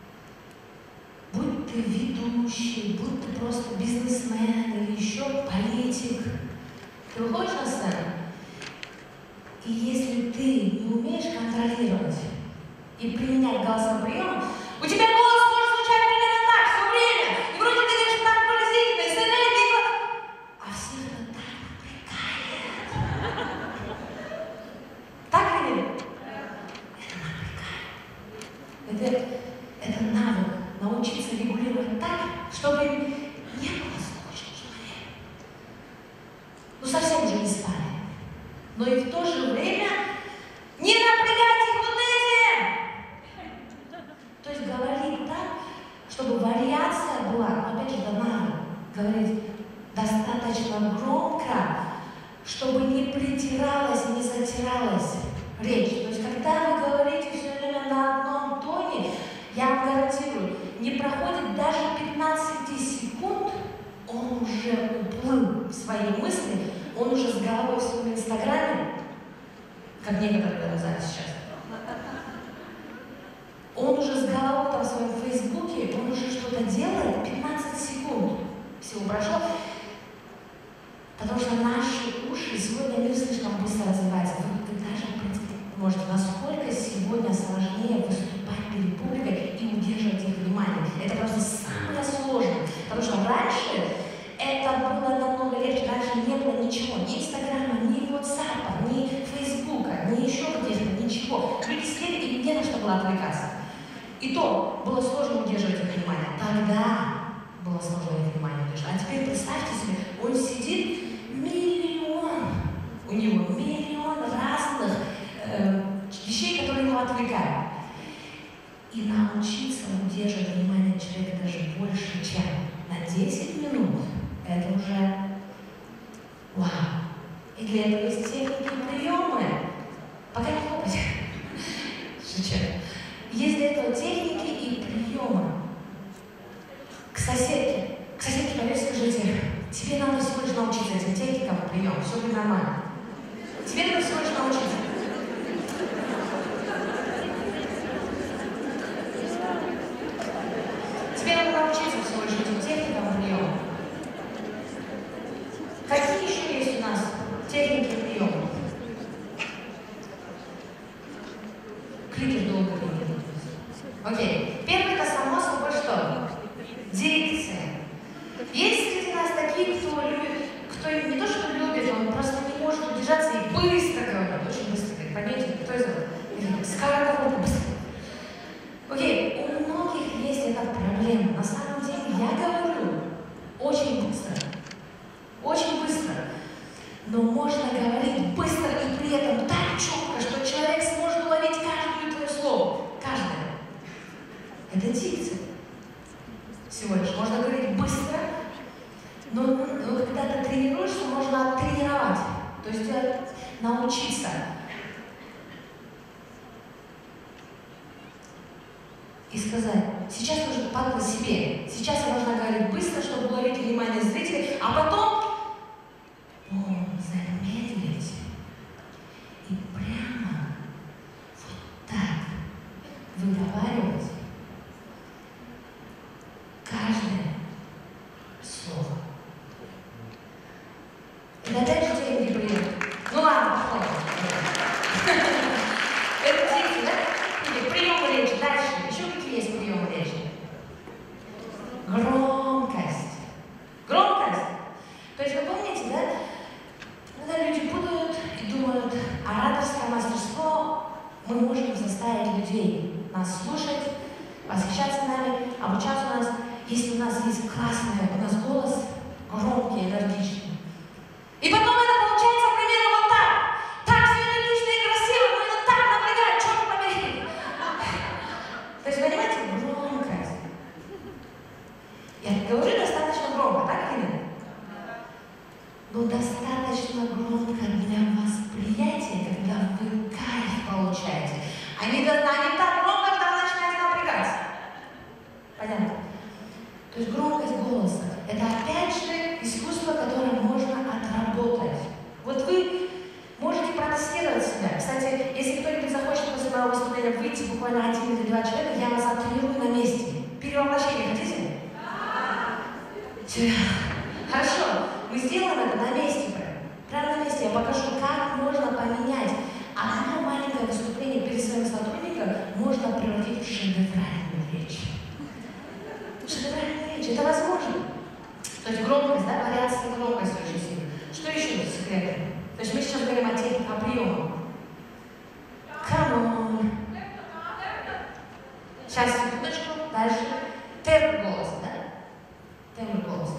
будь ты ведущий, будь ты просто бизнесмен или еще политик, ты выходишь на сцену, и если ты не умеешь контролировать и применять голосовой прием, у тебя голос может звучать примерно так все время, и вроде ты говоришь так выразительно, и с энергией, а всех это так напрягает. Так или нет? Это напрягает. Это навык научиться регулировать так, чтобы не было скучно человеку. Ну совсем уже не стали. Но и в то же время не напрягать их вот этим. То есть говорить так, чтобы вариация была, но опять же, это надо говорить достаточно громко, чтобы не притиралась, не затиралась речь. То есть когда вы говорите все время на одном тоне, я вам гарантирую, не проходит даже 15 секунд, он уже уплыл в свои мысли, он уже с головой в своем инстаграме, как некоторые говорят сейчас. Он уже с головой там в своем фейсбуке, он уже что-то делает, 15 секунд всего прошло. Потому что наши уши сегодня мир слишком быстро развивается. Вы даже можете, насколько сегодня сложнее выступать перед публикой и удерживать их внимание. Это просто самое сложное. Потому что раньше это было намного легче. Раньше не было ничего. Ни Инстаграма, ни Ватсапа, ни Фейсбука, ни еще каких-то, ничего. Люди сидели, и не на что было отвлекаться. И то было сложно удерживать их внимание. Тогда было сложно их внимание удержать. А теперь представьте себе, он сидит, у него миллион разных вещей, которые его отвлекают. И научиться удерживать внимание человека даже больше, чем на 10 минут, это уже вау. И для этого есть техники и приемы. Пока не хлопайте. Шучу. Есть для этого техники и приемы. К соседке поверь, скажите, тебе надо всего лишь научиться этим техникам и приемам, все будет нормально. Тебе надо всего лишь научиться. Тебе надо научиться всего лишь этим техникам и приемам. Какие еще есть у нас техники и приемы? Кликер долго кликер. Окей. Первое — это само собой что? Дикция. Есть среди нас такие, кто не то что любит, он просто не может удержаться и быстро говорит, очень быстро говорит. Поймете, кто из вас? Скороговорка, быстро. Окей, у многих есть эта проблема. На самом деле я говорю очень быстро. Очень быстро. Но можно говорить быстро и при этом так четко, что человек сможет уловить каждое твое слово. Каждое. Это дикция. Всего лишь. Можно говорить быстро, но когда ты тренируешься, можно оттренировать. То есть научиться. И сказать, сейчас нужно по себе. Сейчас я должна говорить быстро, чтобы уловить внимание зрителей, а потом замедлить и прямо вот так выговаривать каждое слово. Это опять же техники приема. Ну ладно, пошло. Это дикция, да? Или приемы речи. Дальше. Еще какие есть приемы речи? Громкость. Громкость. То есть вы помните, да? Когда люди путают и думают, ораторское мастерство, мы можем заставить людей нас слушать, восхищаться нами, обучаться у нас, если у нас есть классный, у нас голос громкий, энергичный. И потом это получается примерно вот так. Так все энергично и красиво, но это так напрягает, черт побери. То есть, понимаете, громкость. Я говорю достаточно громко, так или нет? Но достаточно громко для восприятия, когда вы кайф получаете. Они так громко, когда вы начинаете напрягаться. Понятно? То есть громкость голоса. Это опять же искусство, которое можно отработать. Вот вы можете протестировать себя. Кстати, если кто-нибудь захочет после моего выступления выйти буквально 1 или 2 человека, я вас оттренирую на месте. Перевоплощение хотите? Хорошо, мы сделаем это на месте. Прямо на месте я покажу, как можно поменять. Одно маленькое выступление перед своим сотрудником можно превратить в шедевральную речь. Шедевральная речь, это возможно. То есть громкость, да, вариация громкости очень сильно. Что еще есть секреты? То есть мы сейчас говорим о технике, о приемах. Come on. Сейчас, секундочку, дальше. Тембр голоса, да? Тембр голоса.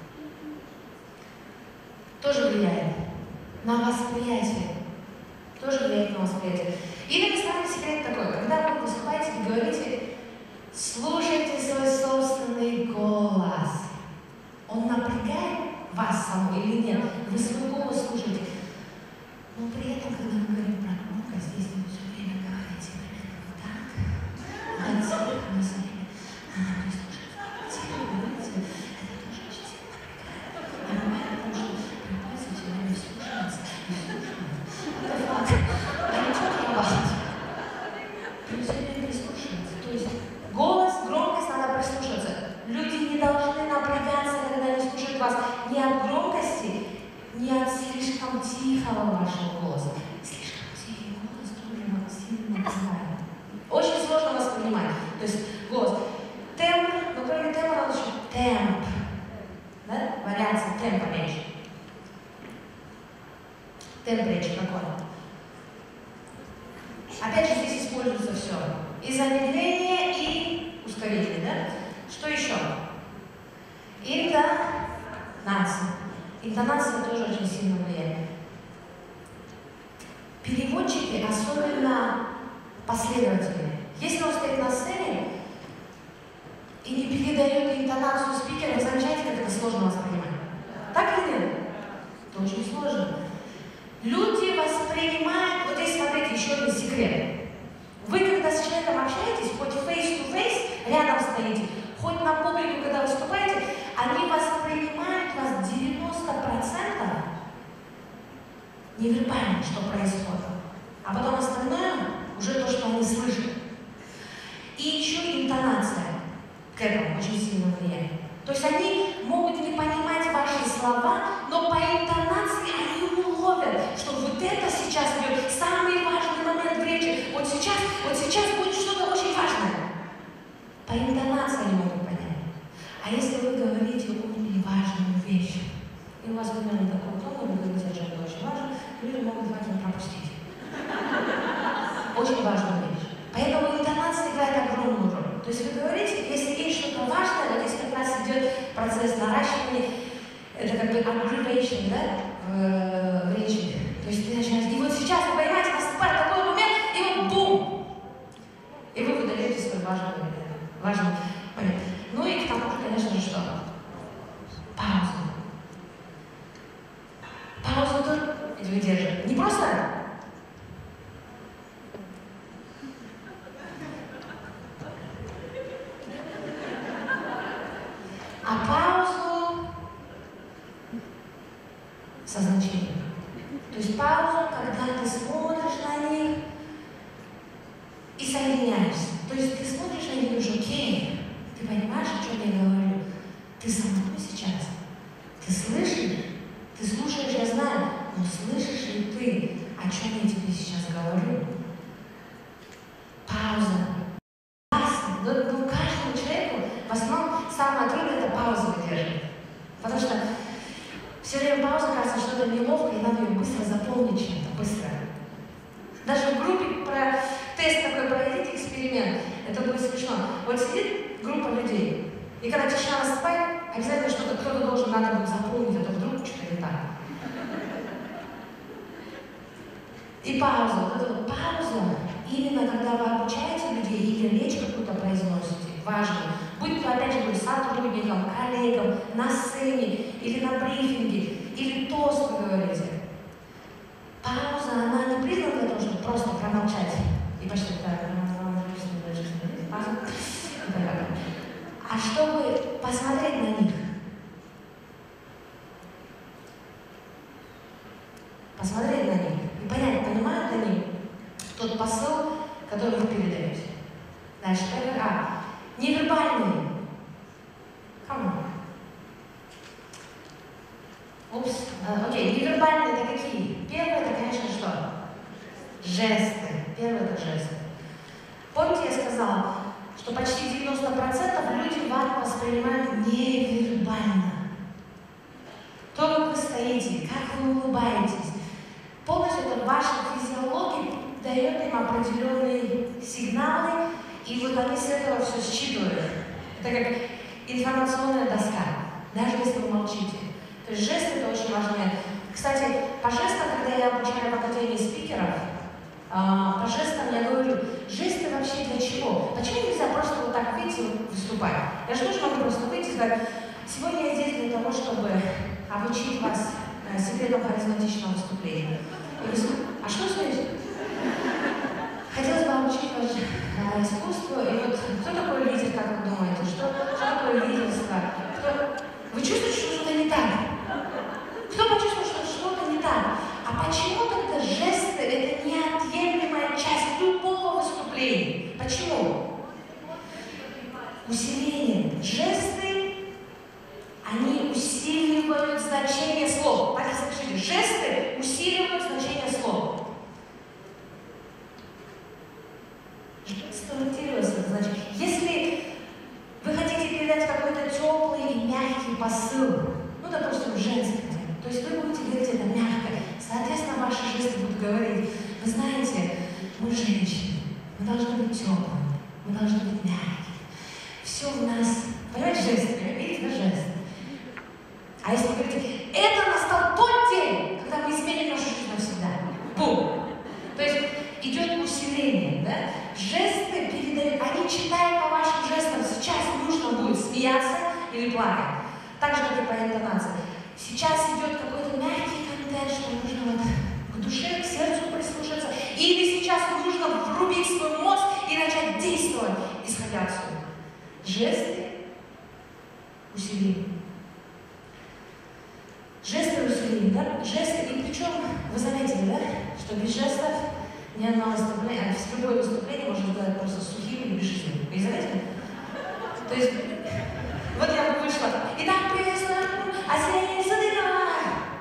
Тоже влияет на восприятие. Тоже влияет на восприятие. Иными словами, секрет такой. Когда вы выступаете и говорите, слушайте свой собственный голос. Он напрягает вас самого или нет? Вы свой голос слушаете. Но при этом, когда мы говорим про громкость, если вы все время говорите примерно вот так, мы все время слушаете. Тихо говорите, это тоже очень сильно напрягает. А бывает, потому что приходится все время слушаться и слушаться. Это факт. А ничего не работает. Вы все время прислушиваетесь. То есть голос, громкость надо прислушаться. Люди не должны напрягаться, когда они слушают вас ни от громкости, ни от слишком тихого вашего голоса. Слишком тихий голос тоже сильно напрягает. Очень сложно воспринимать. То есть голос. Темп, но кроме темпа надо еще темп. Да? Вариация темпа речи. Темп речи какой? Опять же здесь используется все. И замедление, и ускорение, да? Что еще? Интонация. Интонация тоже очень сильно влияет. Переводчики особенно последовательные. Если он стоит на сцене и не передает интонацию спикера, вы замечаете, как это сложно воспринимать? Так или нет? Это очень сложно. Люди воспринимают, вот здесь смотрите, еще один секрет. Вы когда с человеком общаетесь, хоть face-to-face, рядом стоите, хоть на публику, когда выступаете, они воспринимают вас 90% невербально, что происходит. А потом остальное уже то, что они слышат. И еще интонация к этому очень сильно влияет. То есть они могут не понимать ваши слова, но по интонации они уловят, что вот это сейчас идет самый важный момент в речи. Вот сейчас будет что-то очень важное. По интонации они могут понять. А если вы говорите очень важную вещь, и у вас примерно такой тон, вы говорите, что это очень важно, люди могут важно пропустить. Очень важную вещь. Поэтому интонация играет огромную роль. То есть вы говорите, если есть что-то важное, вот здесь как раз идет процесс наращивания, это как бы aggravation, да, в речи. То есть ты начинаешь, и вот сейчас вы понимаете, наступает такой момент, и вот бум! И вы выдаете свой важный момент. Ну и к тому же, конечно же, что? Пауза. Паузу тут выдерживать. Не просто а паузу со значением. То есть паузу, когда ты смотришь на них и соединяешься. То есть ты смотришь на них и говоришь, окей, ты понимаешь, о чем я говорю? Ты со мной сейчас? Ты слышишь? Ты слушаешь, я знаю, но слышишь ли ты, о чем я тебе сейчас говорю? Пауза. Ну, каждому человеку в основном самое трудное это паузу выдерживать. Потому что все время пауза кажется что-то неловко, и надо ее быстро заполнить чем-то, быстро. Даже в группе про тест такой проведите эксперимент, это будет смешно. Вот сидит группа людей, и когда тишина наступает, обязательно что-то кто-то должен, надо будет заполнить, а то вдруг что-то не так. И пауза, вот эта вот пауза, именно когда вы обучаете людей или речь какую-то произносите, важно, будь то, опять же, сотрудникам, коллегам, на сцене, или на брифинге, или тост вы говорите. Пауза, она не признана для того, чтобы просто промолчать и почти так, а чтобы посмотреть на них Дальше. Невербальные. Come on. Упс. Окей, невербальные это какие? Первое это, конечно, что? Жесты. Первое это жесты. Помните, я сказала, что почти 90% люди вас воспринимают невербально. То, как вы стоите, как вы улыбаетесь, полностью это ваша физиология дает им определенные сигналы, и вот они с этого все считывают. Это как информационная доска, даже если вы молчите. То есть жесты это очень важно. Кстати, по жестам, когда я обучаю в Академии спикеров, по жестам я говорю, жесты вообще для чего? Почему нельзя просто вот так выйти и выступать? Я же тоже могу просто выйти и сказать, сегодня я здесь для того, чтобы обучить вас секретам харизматичного выступления. А что здесь? Хотелось бы обучить вас искусству. И вот кто такой лидер, как вы думаете? Что такое лидерство? Вы чувствуете, что что-то не так? Кто почувствовал, что что-то не так? А почему тогда жесты — это неотъемлемая часть любого выступления? Почему? Усиление. Жесты, они усиливают значение слов. Так и слышите, жесты усиливают значение слов. Значит, если вы хотите передать какой-то теплый и мягкий посыл, ну, допустим, женский, то есть вы будете говорить это мягко, соответственно, ваши жесты будут говорить, вы знаете, мы женщины, мы должны быть теплыми, мы должны быть мягкими. Все у нас, понимаете, жесты, видите, жесты. А если вы говорите, это настал тот день, когда мы изменим нашу жизнь навсегда. Бум! То есть идет усиление, да? Жесты передают, они читают по вашим жестам, сейчас нужно будет смеяться или плакать. Так же, как и по интонации. Сейчас идет какой-то мягкий контент, что нужно вот к душе, к сердцу прислушаться. Или сейчас нужно врубить свой мозг и начать действовать, исходя отсюда. Жесты усиление. Жесты усиление, да? Жесты, и причем, вы заметили, да, что без жестов ни одно выступление, любое выступление можно сделать просто сухим или безжизненным. Вы заметили? То есть, вот я вышла. Итак, приветствую, Асия Садынова!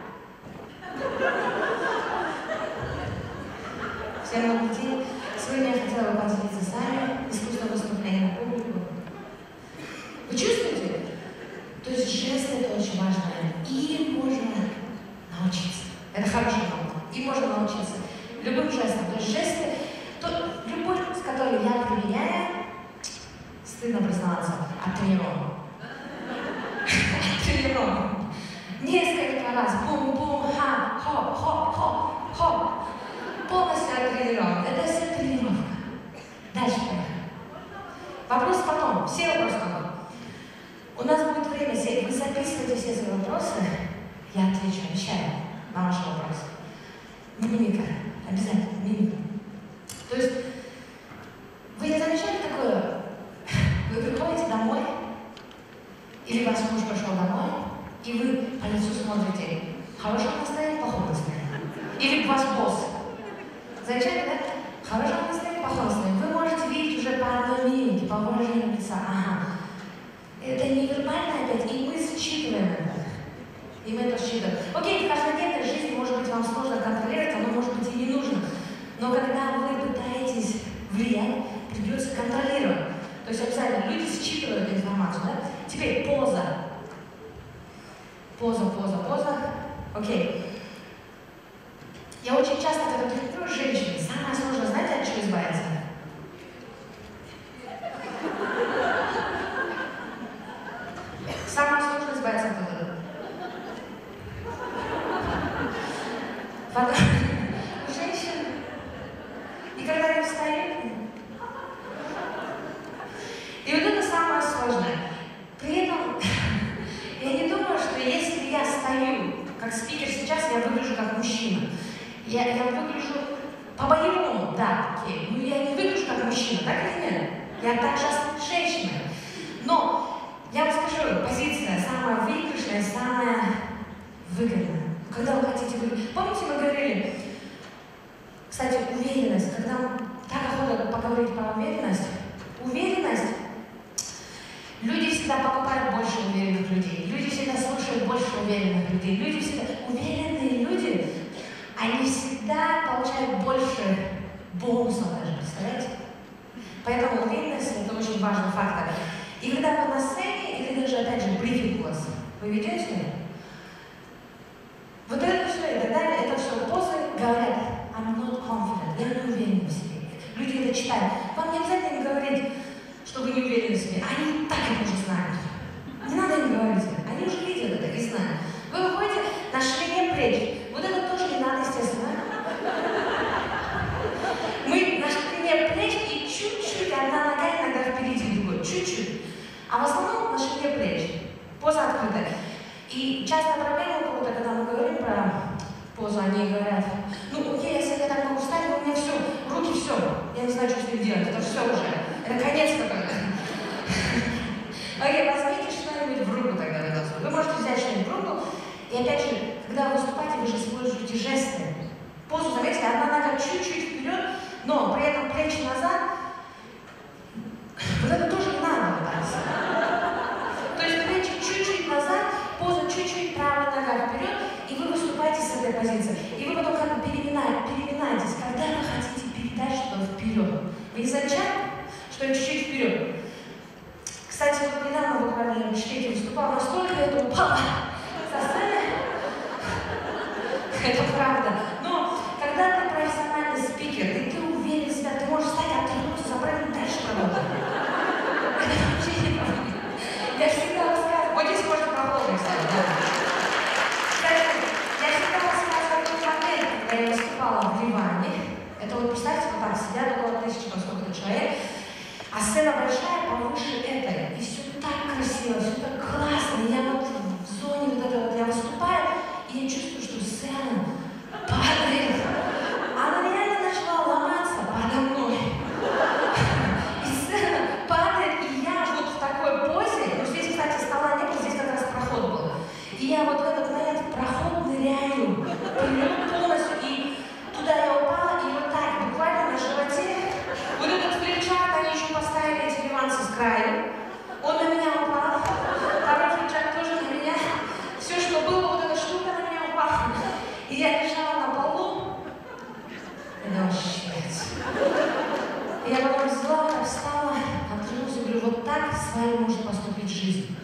Всем добрый день. Сегодня я хотела бы поделиться с вами искусством выступления на публику. Вы чувствуете? То есть жесты это очень важно. И можно научиться. Это хороший навык. И можно научиться любым жестом. То есть жесты, любой, с которой я применяю, стыдно признаваться, оттренирован. Оттренирован. Несколько раз. Бум-бум, ха, хоп, хоп, хоп, хоп. Полностью оттренирован. Это все тренировка. Дальше поехали. Вопрос потом. Все вопросы потом. У нас будет время, вы записываете все свои вопросы, я отвечу, обещаю, на ваши вопросы. Мимика, обязательно, мимика. То есть, вы не замечали такое? Вы приходите домой, или ваш муж пошел домой, и вы по лицу смотрите, хорошее настроение, плохое настроение. Или ваш босс. Замечали, да? Хорошее настроение, плохое настроение. Вы можете видеть уже по одной мимике, по выражению лица. Ага. Это невербально опять, и мы считываем это. И мы это считываем. Окей, в каждодневной жизни, может быть, вам сложно контролировать, оно может быть и не нужно. Но когда вы пытаетесь влиять, придется контролировать. То есть обязательно люди считывают эту информацию, да? Теперь поза. Поза, поза, поза. Окей. Я очень часто, когда тренируюсь с женщиной, самое сложное, знаете, от чего избавиться? Самое сложное избавиться от этого. Женщина. И когда я встаю, и вот это самое сложное. При этом я не думаю, что если я стою как спикер сейчас, я выгляжу как мужчина. Я выгляжу по-боевому, да, окей. Но я не выгляжу как мужчина, так или нет? Я также женщина. Но я вам скажу, позиция самая выигрышная, самая выгодная. Когда вы хотите говорить. Помните, мы говорили, кстати, уверенность, когда так охота поговорить про уверенность, уверенность людей. Люди всегда, уверенные люди, они всегда получают больше бонусов даже, представляете? Поэтому уверенность — это очень важный фактор. И когда вы на сцене, или даже, опять же, брифинг у вас, вы ведете, вот это все и так далее, это все позы говорят I'm not confident, я не уверена в себе. Люди это читают. Вам не обязательно им говорить, что вы не уверены в себе. Они так это уже знают. Не надо им говорить. Они уже видят это и знают. Вы выходите на ширине плеч. Вот это тоже не надо, естественно. Мы на ширине плеч и чуть-чуть одна нога иногда впереди другой. Чуть-чуть. А в основном на ширине плеч. Поза открытая. И частая проблема у кого-то, когда мы говорим про позу, они говорят, ну окей, если я так могу встать, но у меня все, руки все. Я не знаю, что с ним делать, это все уже. Это конец какой-то. Окей, возьмите что-нибудь в руку тогда. Вы можете взять что-нибудь в руку. И опять же, когда вы выступаете, вы же используете жесты. Позу, заметьте, одна нога чуть-чуть вперед, но при этом плечи назад. Вот это тоже не надо пытаться. То есть плечи чуть-чуть назад, поза чуть-чуть, правая нога вперед, и вы выступаете с этой позиции. И вы потом как бы переминаетесь, когда вы хотите передать что-то вперед. Вы не замечали, что я чуть-чуть вперед? Кстати, вот недавно буквально я в Бишкеке выступала, настолько это упала со сцены. Это правда. Но когда ты профессиональный спикер, и ты уверен в себя, ты можешь встать, оттолкнуться, запрыгнуть, дальше продолжать. Это вообще не проблема. Я всегда рассказываю, вот здесь можно проходить, кстати, да. Кстати, я всегда рассказываю тот момент, когда я выступала в Ливане. Это вот представьте, вот так сидят около 1000 сколько-то человек, а сцена большая, повыше этой. И все так красиво, все так классно. И я вот в зоне вот этого, вот я выступаю, и я чувствую, что сцена падает. Она реально начала ломаться подо мной. И сцена падает, и я вот в такой позе, ну здесь, кстати, стола не было, здесь как раз проход был. И я вот в этот момент в проход ныряю, полностью, и туда я упала, и вот так, буквально на животе, вот этот флипчарт, они еще поставили эти ливанцы с краю, он на меня упал, второй флипчарт тоже на меня, все, что было, вот эта штука на меня упала, и я лежала на полу, это вообще. И я потом взяла, встала, отрянулась и говорю, вот так с вами может поступить жизнь.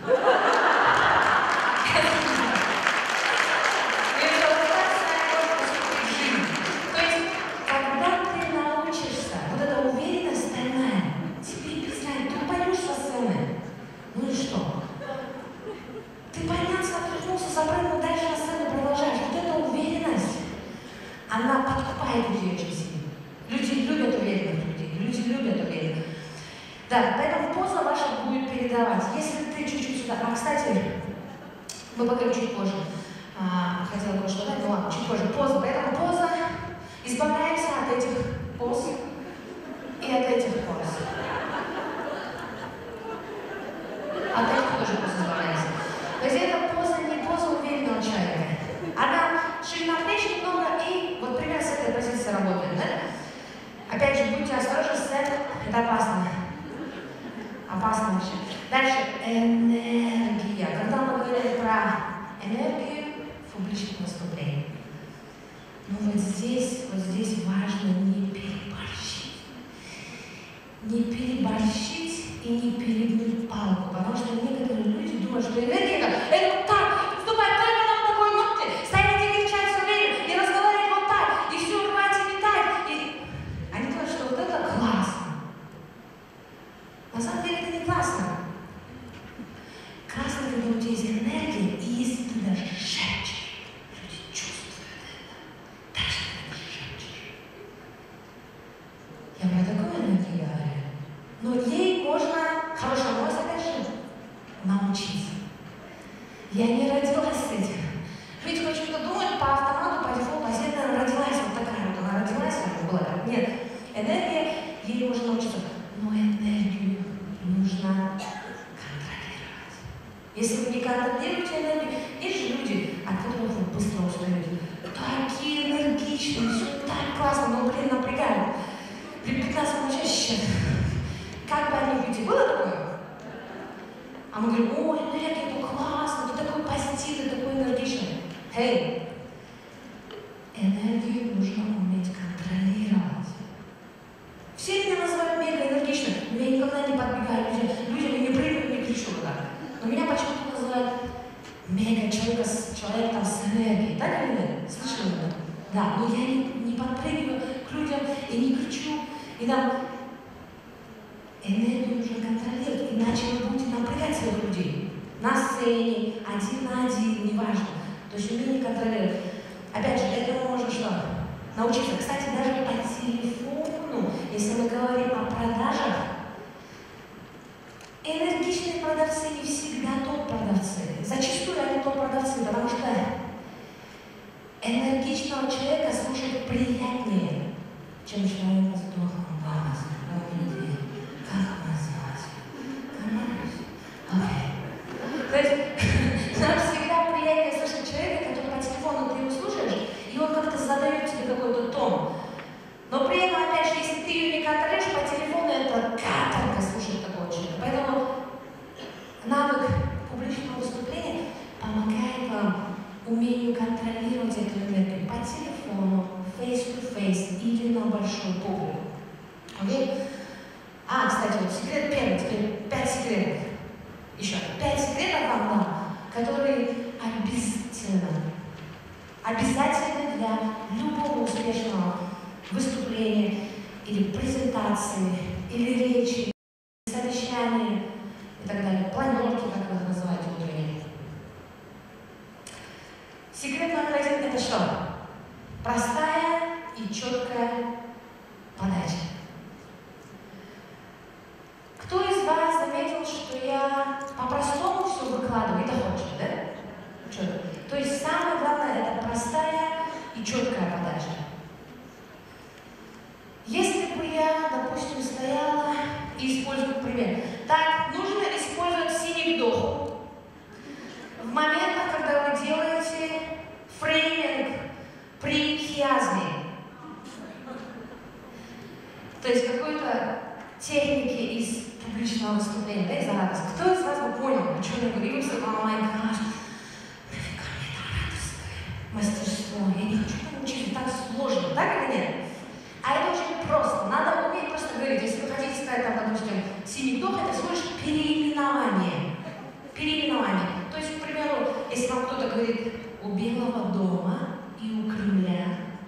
Ну и что? Ты поднялся, отряхнулся, запрыгнул дальше на сцену, продолжаешь. Вот эта уверенность, она подкупает людей очень сильно. Люди любят уверенных людей, люди любят уверенных. Да, поэтому поза ваша будет передавать. Если ты чуть-чуть сюда... А, кстати, мы поговорим чуть позже. Хотела кое-что дать, ну ладно, чуть позже. Поза, поэтому поза. Избавляемся от этих поз и от этих поз. От этих тоже поза избавляемся. То есть эта поза не поза уверенного человека. Она ширина плеч немного и вот примерно с этой позиции работает, да? Опять же, будьте осторожны, сцена, это опасно. Опасно вообще. Дальше, энергия. Когда мы говорим про энергию в публичном выступлении, ну вот здесь важно не переборщить. Не переборщить и не перегнуть палку, потому что некоторые люди думают, что энергия это вот так, вступать только на вот такой ноте, стоять и кричать все время, и разговаривать вот так, и все рвать и метать. И... Они думают, что вот это классно. На самом деле это не классно. Классно, когда у тебя есть энергия, и если ты даже шепчешь, люди чувствуют это. Даже когда ты шепчешь. Я про такую энергию говорю. Но ей можно, хорошая новость, опять же, научиться. Я не родилась с этим. Люди почему-то думают по автомату, по дефолту, а я, наверное, родилась вот такая вот. Она родилась, она была так. Нет, энергия, ей можно научиться. Но энергию нужно контролировать. Если вы не контролируете энергию, есть же люди, от которых вы быстро устаете. Такие энергичные, все так классно, но, блин, напрягают. При 15 минут сейчас. Как бы они выйти? Было такое? А мы говорим, ой, энергия, это классно, ты такой позитивный, такой энергичный. Hey, энергию нужно уметь контролировать. Все меня называют мега энергичным, но я никогда не подбегаю людям, не прыгаю, не кричу вот так. Но меня почему-то называют мега человеком с энергией. Так или нет? Слышали об этом? Да, но я не подпрыгиваю к людям и не кричу. И там энергию нужно контролировать, иначе вы будете напрягать своих людей. На сцене, один на один, неважно. То есть умение контролировать. Опять же, этому можно что? Научиться. Кстати, даже по телефону, если мы говорим о продажах, энергичные продавцы не всегда топ-продавцы. Зачастую они топ-продавцы, потому что энергичного человека слушать приятнее, чем человека с духом голоса. Как вас звать? Окей. То есть нам всегда приятнее слушать человека, который по телефону ты его слушаешь, и он как-то задает тебе какой-то тон. Но при этом, опять же, если ты ее не контролируешь по телефону, это каторга слушать такого человека. Поэтому навык публичного выступления помогает вам умению контролировать эту энергию по телефону, face-to-face или на большую публику. Окей? Кстати, вот секрет первый, теперь 5 секретов. Еще 5 секретов вам дам, которые обязательны для любого успешного выступления или презентации, или речи, совещания и так далее. Планерки, как вы их называете, утренние. Секрет номер 1 – это что? Простая и четкая подача. Кто из вас заметил, что я по-простому все выкладываю и доходчиво, да? Четко. То есть самое главное – это простая и четкая подача. Если бы я, допустим, стояла и использовала пример. Так, нужно использовать синий вдох в моментах, когда вы делаете фрейминг при хиазме. То есть какой-то техники из публичного выступления, да, из ораторства. Кто из вас бы понял, о чем я говорю? И вы все, о май гад, нафига мне это ораторское мастерство, я не хочу научиться, так сложно, так или нет? А это очень просто, надо уметь просто говорить. Если вы хотите сказать, там, допустим, синий вдох, это всего лишь переименование. Переименование. То есть, к примеру, если вам кто-то говорит, у Белого дома и у Кремля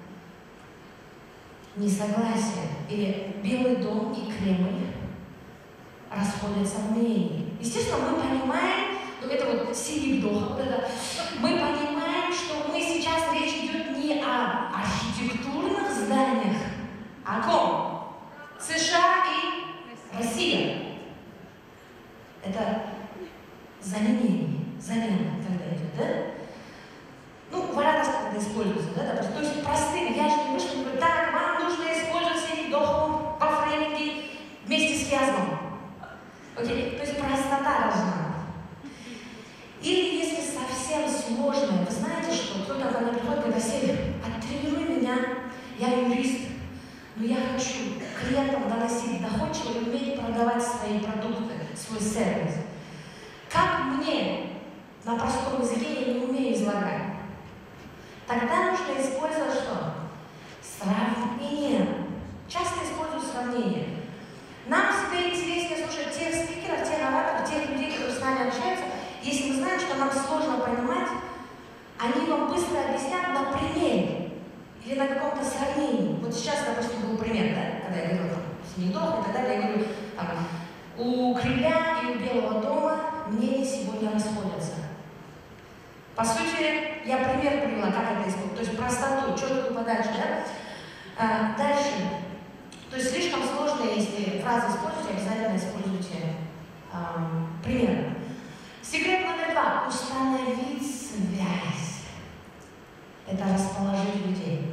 несогласие, или Белый дом и Кремль расходятся в мнении. Естественно, мы понимаем, это вот синий вдох, вот это, мы понимаем, что мы сейчас речь идет не о архитектурных зданиях, а о ком? США и Россия. Это замена, когда идет, да? Ну, в ораторстве когда используется, да, допустим. То есть простыми, я же не вышла, не говорю, так, вам нужно использовать синий вдох во фрейминге вместе с хиазмом. Окей? То есть простота должна быть. Или если совсем сложное, вы знаете, что кто-то ко мне приходит и говорит, Василий, оттренируй меня, я юрист, но я хочу клиентам доносить доходчиво и уметь продавать свои продукты, свой сервис. Как мне на простом языке я не умею излагать? Тогда нужно использовать что? Сравнение. Часто использую сравнение. Нам всегда интереснее слушать тех спикеров, тех ораторов, тех людей, которые с нами общаются. Если мы знаем, что нам сложно понимать, они вам быстро объяснят на примере или на каком-то сравнении. Вот сейчас, допустим, был пример, да, когда я говорила, синий вдох и так далее, я говорю, там, у Кремля и у Белого дома мнения сегодня расходятся. По сути, я пример привела, как это использовать, то есть простоту, четкую подачу, да? Дальше. То есть слишком сложно, если фразы используете, обязательно используйте пример. Секрет номер 2. Установить связь. Это расположить людей.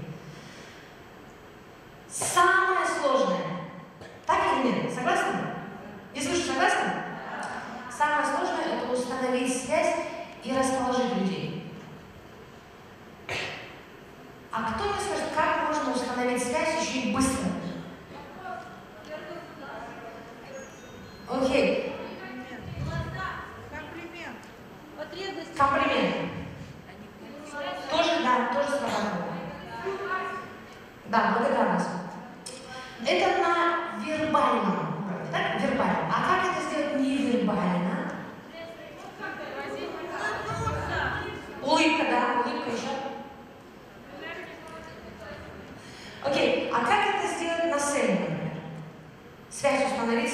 Самое сложное. Так или нет? Согласны? Если уж согласны? Самое сложное – это установить связь и расположить людей. А кто мне скажет, как можно установить связь еще и быстро? Окей. Комплимент. Потребность. Комплимент. То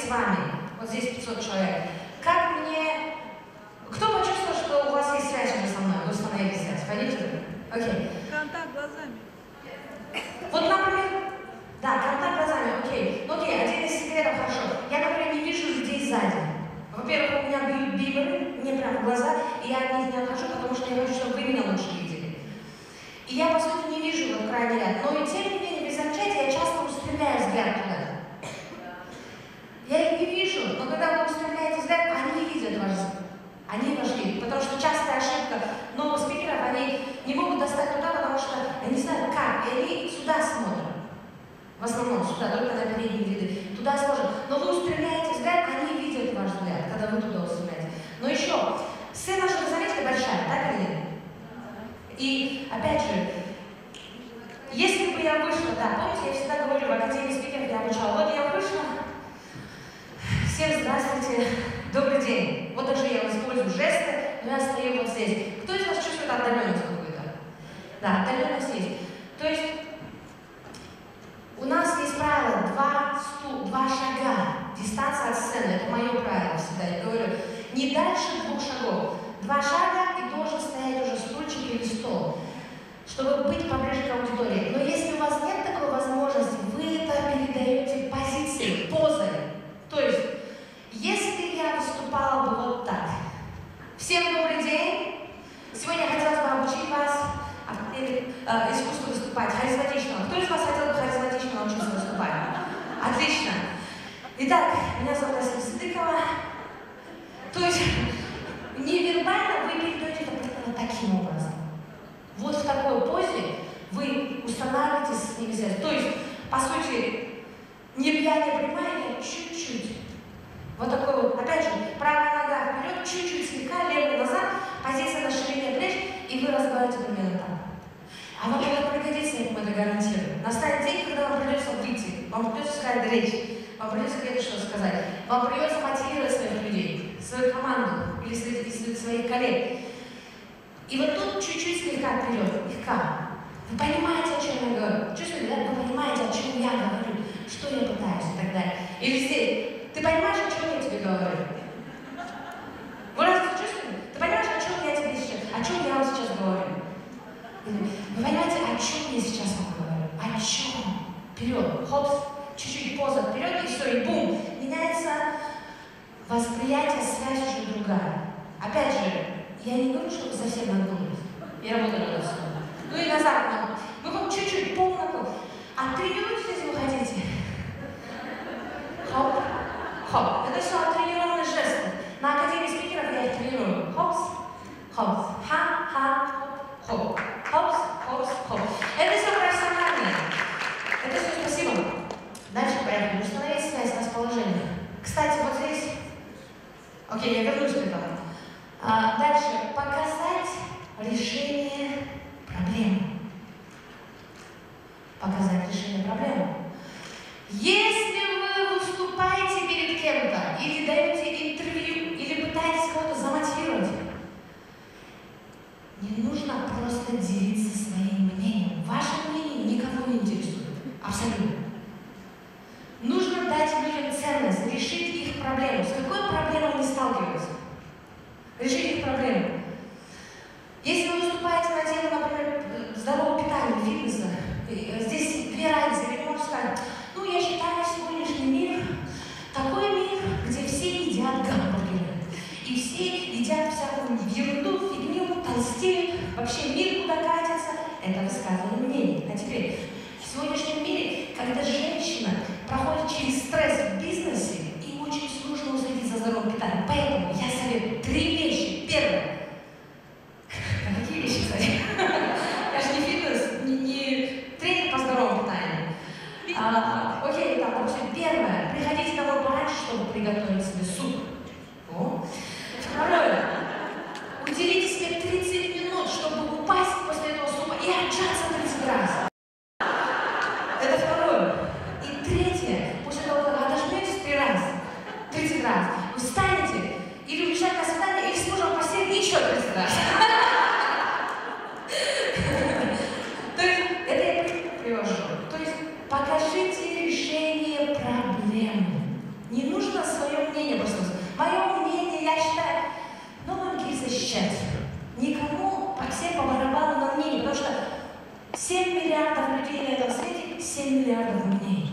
с вами, вот здесь 500 человек, как мне... Кто почувствовал, что у вас есть связь уже со мной? Вы установили связь? Пойдите? Окей. Контакт глазами. Вот, например, да, контакт глазами, окей. Ну, окей, один из секретов, хорошо. Я, например, не вижу людей сзади. Во-первых, у меня бьют биберы, мне прямо в глаза, и я от них не отхожу, потому что я хочу, чтобы вы меня лучше видели. И я, по сути, не вижу вот крайний ряд. Но и тем не менее, вы замечаете, я часто устремляю взгляд туда. Я их не вижу, но когда вы устремляете взгляд, они видят ваш взгляд. Они вошли, потому что частая ошибка новых спикеров, они не могут достать туда, потому что они не знают как, и они сюда смотрят. В основном сюда, только на передние виды. Туда смотрят. Но вы устремляете взгляд, они видят ваш взгляд, когда вы туда устремляете. Но еще, сцена же, заметьте, большая, так или нет? И, опять же, если бы я вышла, да, помните, я всегда говорю, в Академии спикеров я обучала, вот я вышла, всем здравствуйте, добрый день. Вот даже я использую жесты, но я стою вот здесь. Кто из вас чувствует отдаленность какую-то? Да, отдаленность есть. То есть у нас есть правило два шага. Дистанция от сцены. Это мое правило всегда. Я говорю, не дальше 2 шагов. 2 шага и должен стоять уже стульчик или стол, чтобы быть поближе к аудитории. Но если у вас нет такой возможности, вы это передаете позицией, позой. То есть, если я выступала бы вот так. Всем добрый день. Сегодня хотелось бы обучить вас искусству выступать, харизматичного. Кто из вас хотел бы харизматично научиться выступать? Отлично. Итак, меня зовут Асия Садыкова. То есть, невербально вы передаете это примерно таким образом. Вот в такой позе вы устанавливаете с ними связь. То есть, по сути, не влияние прямая, а чуть-чуть. Вот такой вот, опять же, правая нога вперед, чуть-чуть слегка, левая назад, позиция на ширине плеч, и вы разговариваете примерно так. А вам это пригодится, я вам это гарантирую. Настанет день, когда вам придется выйти, вам придется сказать речь, вам придется где-то что сказать, вам придется мотивировать своих людей, свою команду или своих коллег. И вот тут чуть-чуть слегка вперед, слегка. Вы понимаете, о чем я говорю? Чувствуете, да? Вы понимаете, о чем я говорю, что я пытаюсь и так далее. Или здесь. Ты понимаешь, о чем я тебе говорю? Вы разве чувствуете? Ты понимаешь, о чем я тебе сейчас, о чем я вам сейчас говорю? Вы понимаете, о чем я сейчас вам говорю? О чем? Вперед, хопс, чуть-чуть поза вперед, и все, и бум. Меняется восприятие, связь уже другая. Опять же, я не говорю, что вы совсем нагнулись. Я работаю над собой. Ну и назад, ну вот чуть-чуть, полногу. А тренируйтесь, если вы хотите. Хоп, хоп. Это все оттренированные жесты. На Академии спикеров я их тренирую. Хопс, хопс, ха, хоп, хопс, хопс, хоп. Это все профессиональное. Это все спасибо. Дальше поехали. Установить связь, расположение. Кстати, вот здесь... Окей, я вернусь к этому. Дальше. Показать решение проблемы. Показать решение проблемы. Если вы выступаете перед кем-то, или даете интервью, или пытаетесь кого-то замотивировать, не нужно просто делиться своим мнением. Ваше мнение никого не интересует. Абсолютно. Нужно дать людям ценность, решить их проблему. С какой проблемой они сталкиваются? Решить их проблему. Если вы выступаете на тему, например, здорового питания, фитнеса, здесь 2 разницы. Вы можете сказать, ну, я считаю, сегодняшний мир такой мир, где все едят гамбургеры. И все едят всякую ерунду, фигню, толстеют. Вообще мир куда катится. Это высказывание мнений. А теперь, в сегодняшнем мире, когда женщина проходит через стресс в бизнесе, им очень сложно уследить за здоровым питанием. Поэтому я советую 3 вещи. Первое. Какие вещи, кстати? Я же не фитнес, не тренер по здоровому питанию. Окей, так, допустим, первое. Приходите домой пораньше, чтобы приготовить себе суп. О. Второе. Уделите себе 30 минут, чтобы упасть после этого супа и отжаться 30 раз. Это второе. И третье. После того, как вы отожметесь 30 раз, вы встанете или уезжаете на свидание, или с мужем в постели еще 30 раз. То есть, это я привожу. То есть, покажите решение проблемы. Не нужно 7 миллиардов людей на этом свете, 7 миллиардов мнений.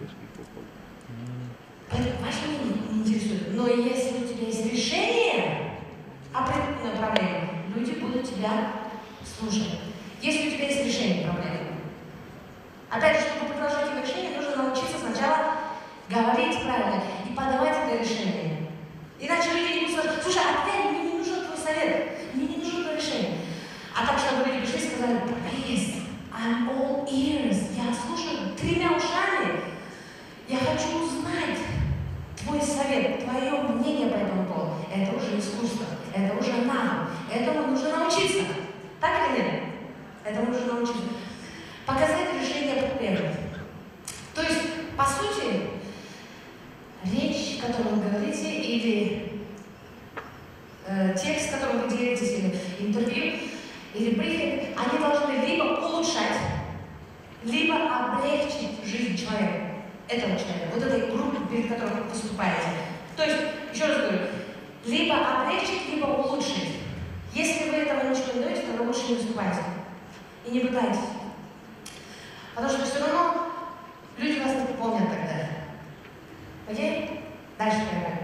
Поэтому ваше мнение не интересует. Но если у тебя есть решение определенной проблемы, люди будут тебя слушать. Если у тебя есть решение проблемы. Опять же, чтобы предложить им решение, нужно научиться сначала говорить правильно и подавать это решение. Иначе люди не будут сказать: слушай, опять мне не нужен твой совет, мне не нужно твое решение. А так, чтобы люди пришли и сказали: please, I'm all ears, я слушаю 3 ушами, я хочу узнать твой совет, твое мнение по этому поводу. Это уже искусство, это уже навык, этому нужно научиться. Так или нет? Этому нужно научиться. Показать решение проблемы. То есть, по сути, речь, которую вы говорите, или текст, которым вы делитесь, или интервью, или брифинг, они должны либо улучшать, либо облегчить жизнь человека, этого человека, вот этой группы, перед которой вы выступаете. То есть, еще раз говорю, либо облегчить, либо улучшить. Если вы этого ничего не даете, то вы лучше не выступайте. И не пытайтесь. Потому что все равно люди вас не помнят тогда. Окей? Дальше поговорим.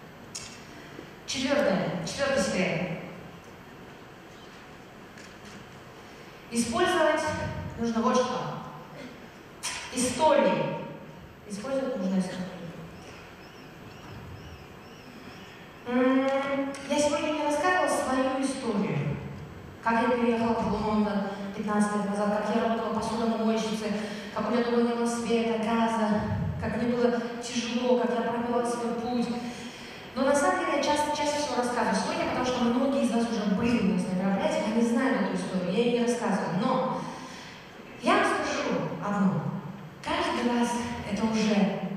Четвертый секрет. Использовать нужно вот что. Истории. Использовать нужно истории. Я сегодня не рассказывала свою историю. Как я переехала в Лондон 15 лет назад, как я работала посудомойщицей, как у меня дома не было света, газа, как мне было тяжело, как я пробила свой путь. Но на самом деле я чаще всего рассказываю сегодня, потому что многие из вас уже были у нас на мероприятии, они знают эту историю, я ее не рассказываю. Но я вам скажу одно. Каждый раз это уже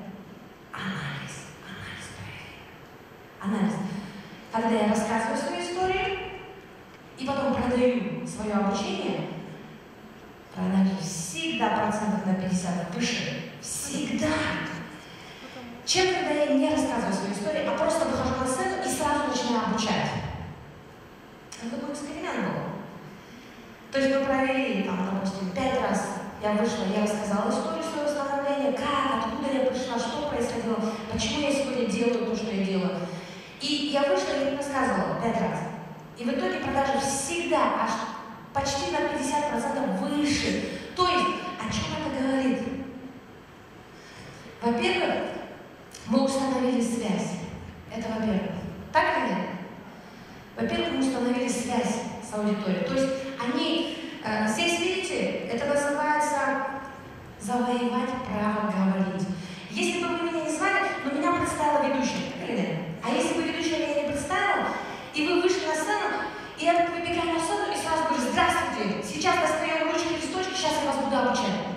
анализ. Когда я рассказываю свою историю и потом продаю свое обучение, продажи всегда процентов на 50 выше. Всегда. Чем когда я не рассказываю свою историю, а просто выхожу на сцену и сразу начинаю обучать. Это такой эксперимент был. То есть мы провели, там, допустим, 5 раз я вышла, я рассказала историю своего становления, как, откуда я пришла, что происходило, почему я сегодня делаю то, что я делаю. И я вышла и рассказывала 5 раз. И в итоге продажи всегда аж почти на 50% выше. То есть, о чем это говорит? Во-первых, мы установили связь. Это во-первых. Так или нет? Во-первых, мы установили связь с аудиторией. То есть они, здесь, видите, это называется завоевать право говорить. Если бы вы меня не звали, но меня представила ведущая, так или нет? А если бы ведущая меня не представила, и вы вышли на сцену, и я выбегаю на сцену и сразу говорю: здравствуйте, сейчас достаем ручки, листочки, сейчас я вас буду обучать.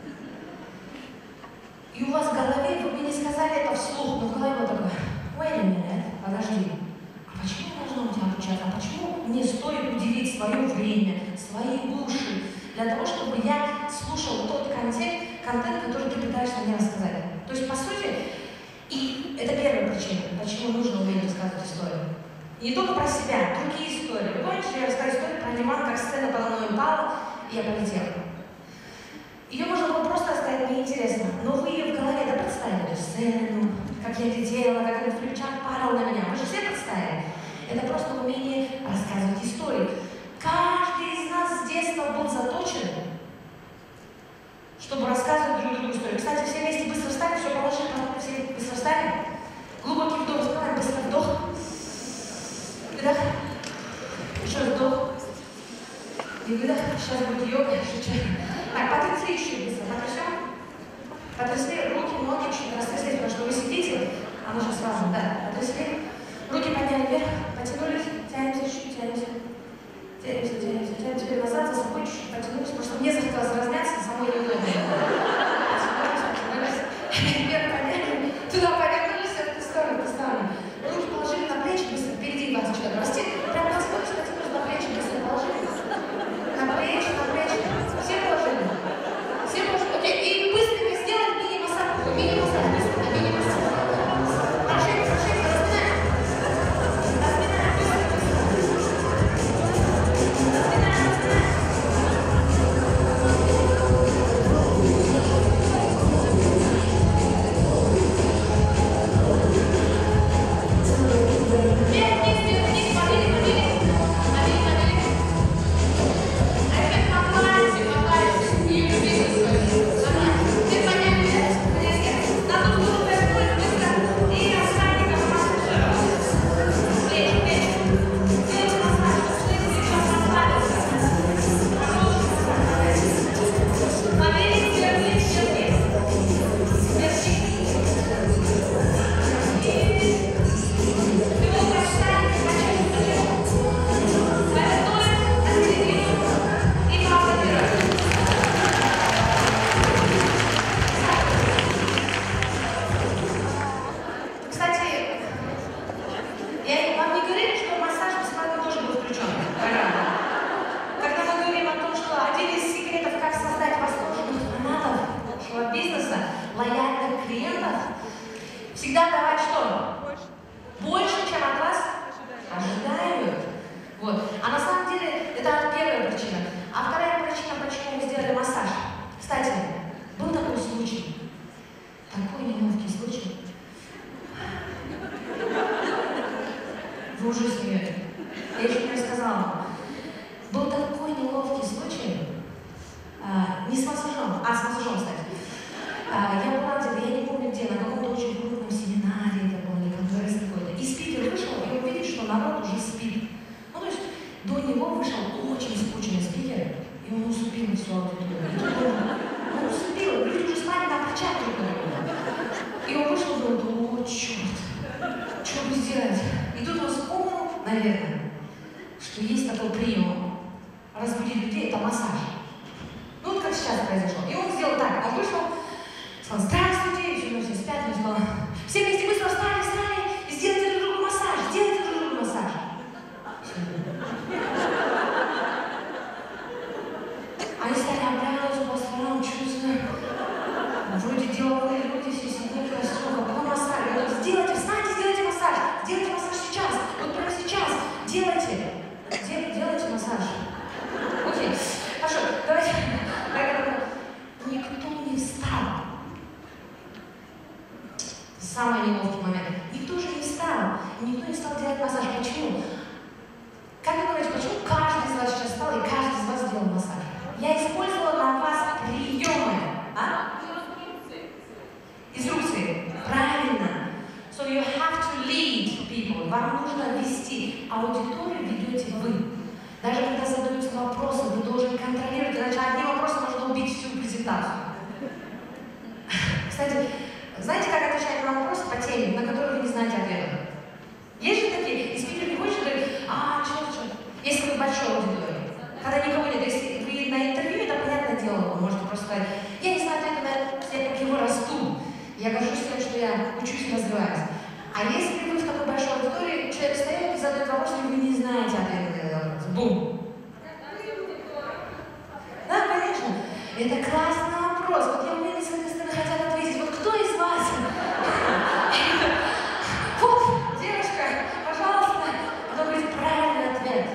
И у вас в голове, вы мне не сказали это вслух, но в голове вот такое: wait a minute, подожди, а почему я должна у тебя обучаться? А почему мне стоит уделить свое время, свои уши, для того, чтобы я слушал тот контент, который ты пытаешься мне рассказать? То есть, по сути, и это первая причина, почему нужно уметь рассказывать историю. И не только про себя, другие истории. Вы помните, что я рассказываю историю про Лиман, как сцена подо мной упала, и я полетела. Ее можно было просто рассказать, неинтересно, но вы ее в голове, да, представили эту сцену, как я летела, как этот флипчарт падал на меня. Вы же все представили? Это просто умение рассказывать истории. Каждый из нас с детства был заточен, чтобы рассказывать друг другу историю. Кстати, все вместе быстро встали, все положили, потом все быстро встали. Глубокий вдох, сделаем, быстро вдох. Выдох. Еще вдох. И выдох. Сейчас будет йога, шучу. Так, потрясли еще быстро. Потрясли руки, ноги чуть растрясли, потому что вы сидите, оно же сразу, да, потрясли. Руки подняли вверх, потянулись, тянемся чуть-чуть, тянемся. Теперь назад, за собой чуть-чуть потянулись, потому что мне захотелось разняться, самой неудобно. Потянулись. Вверх подняли, туда повернулись, в ту сторону. Руки положили на плечи, быстро, впереди вас что-то растет. Прям потянулись на плечи, быстро положили. На плечи. Все положили. Окей, и быстренько сделать мини-массаж. Быстро, мини-массаж. Прошли, разминаем. Разминаем. лояльных клиентов всегда давать что? Больше, чем от вас ожидают. Вот. А на самом деле это первая причина. А вторая причина, почему мы сделали массаж. Кстати, был такой случай. Такой неловкий случай. Вы уже смеете. Я еще не рассказала. Был такой неловкий случай. Не с массажом, с массажом, кстати. Я была где-то, я не помню где, на каком-то очень крупном семинаре, это был, или конгресс какой-то. И спикер вышел, и он видит, что народ уже спит. Ну, то есть до него вышел очень скучный спикер, и он усыпил всю аудиторию. Он усыпил, люди уже спали на плечах друг на друга. И он вышел и говорит: о, черт, что бы сделать? И тут он вспомнил, наверное, что есть такой прием разбудить людей, это массаж. Ну вот как сейчас произошло. И он сделал так, он вышел, сказал: здравствуйте, еще все спят, он сказал: все вместе быстро встали и сделайте друг другу массаж, сделайте друг другу массаж. Они стали оглядываться по сторонам, чувствуя, вроде деловые люди, все сидели в костюмах, какой массаж? Я говорю: сделайте, встаньте, сделайте массаж сейчас, вот прямо сейчас, делайте массаж. Окей, хорошо, давайте. Никто не встал. Самый неловкий момент. Никто же не встал. Никто не стал делать массаж. Почему? Как вы думаете, почему каждый из вас сейчас встал и каждый из вас сделал массаж? Я использовала на вас приемы. Инструкции. Правильно. So you have to lead people. Вам нужно вести. Аудиторию ведете вы. Даже когда задаются вопросы, вы должны контролировать, иначе одним вопросом можно убить всю презентацию. Кстати, знаете, как отвечать на вопросы по теме, на которые вы не знаете ответа? Есть же такие, и спикер не хочет говорить: черт, если вы большой аудитории, когда никого нет, если вы на интервью, это понятное дело, вы можете просто сказать: я не знаю ответа на это, я как его расту, я горжусь тем, что я учусь и развиваюсь. А если вы в такой большой аудитории, человек встает и задает вопрос, и вы не знаете ответа на этот вопрос. Бум! Да, конечно. Это классный вопрос. Вот я уверена, с этой стороны хотят ответить. Вот кто из вас? Вот, девушка, пожалуйста. Это будет правильный ответ.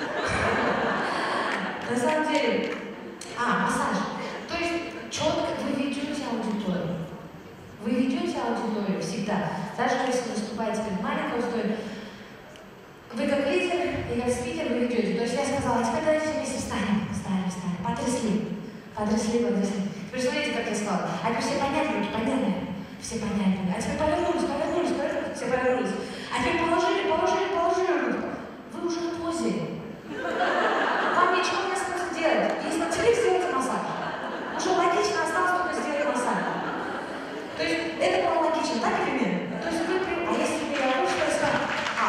На самом деле, массаж. То есть четко вы ведете аудиторию. Вы ведете аудиторию всегда. Даже если вы выступаете перед маленькой аудиторией, вы как лидер и как спикер вы ведете. То есть я сказала: теперь давайте все вместе встанем. Потрясли. Теперь смотрите, как я сказала. А теперь все подняли руки, все подняли. А теперь повернулись, все повернулись. А теперь положили руки. Вы уже в позе. Вам ничего не осталось делать. Если теперь сделайте массаж. Уже логично осталось только сделать массаж. То есть это было логично, так или нет? То есть вы а если я вышла и сказала: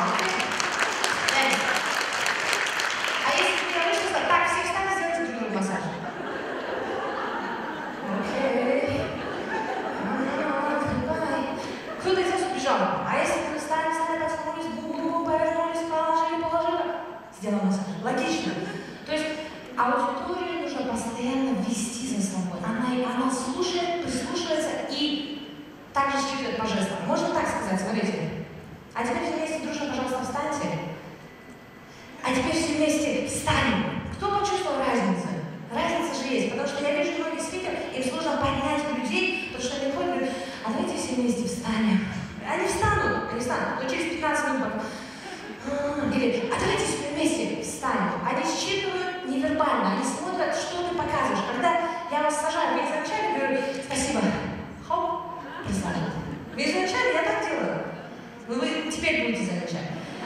если я вышла и сказала: так, все встали, сделайте друг другу массаж. Окей. Кто-то из вас убежал. А если вы встали, потянулись, повернулись, положили, сделал массаж. Логично. То есть аудиторию нужно постоянно вести за собой. Она слушает, прислушивается и также считывает по жестам. Можно так сказать, смотрите. А теперь все вместе дружно, пожалуйста, встаньте. А теперь все вместе встанем. Кто почувствовал разницу? Разница же есть, потому что я вижу многих спикеров, им сложно поднять людей, потому что они ходят и говорят: давайте все вместе встанем. Они встанут, но через 15 минут или давайте все вместе встанем. Они считывают невербально, они смотрят, что ты показываешь. Когда я вас сажаю, вы изначально говорю: спасибо, хоп, присаживайтесь. Вы изначально я так делаю. Вы теперь будете замечать.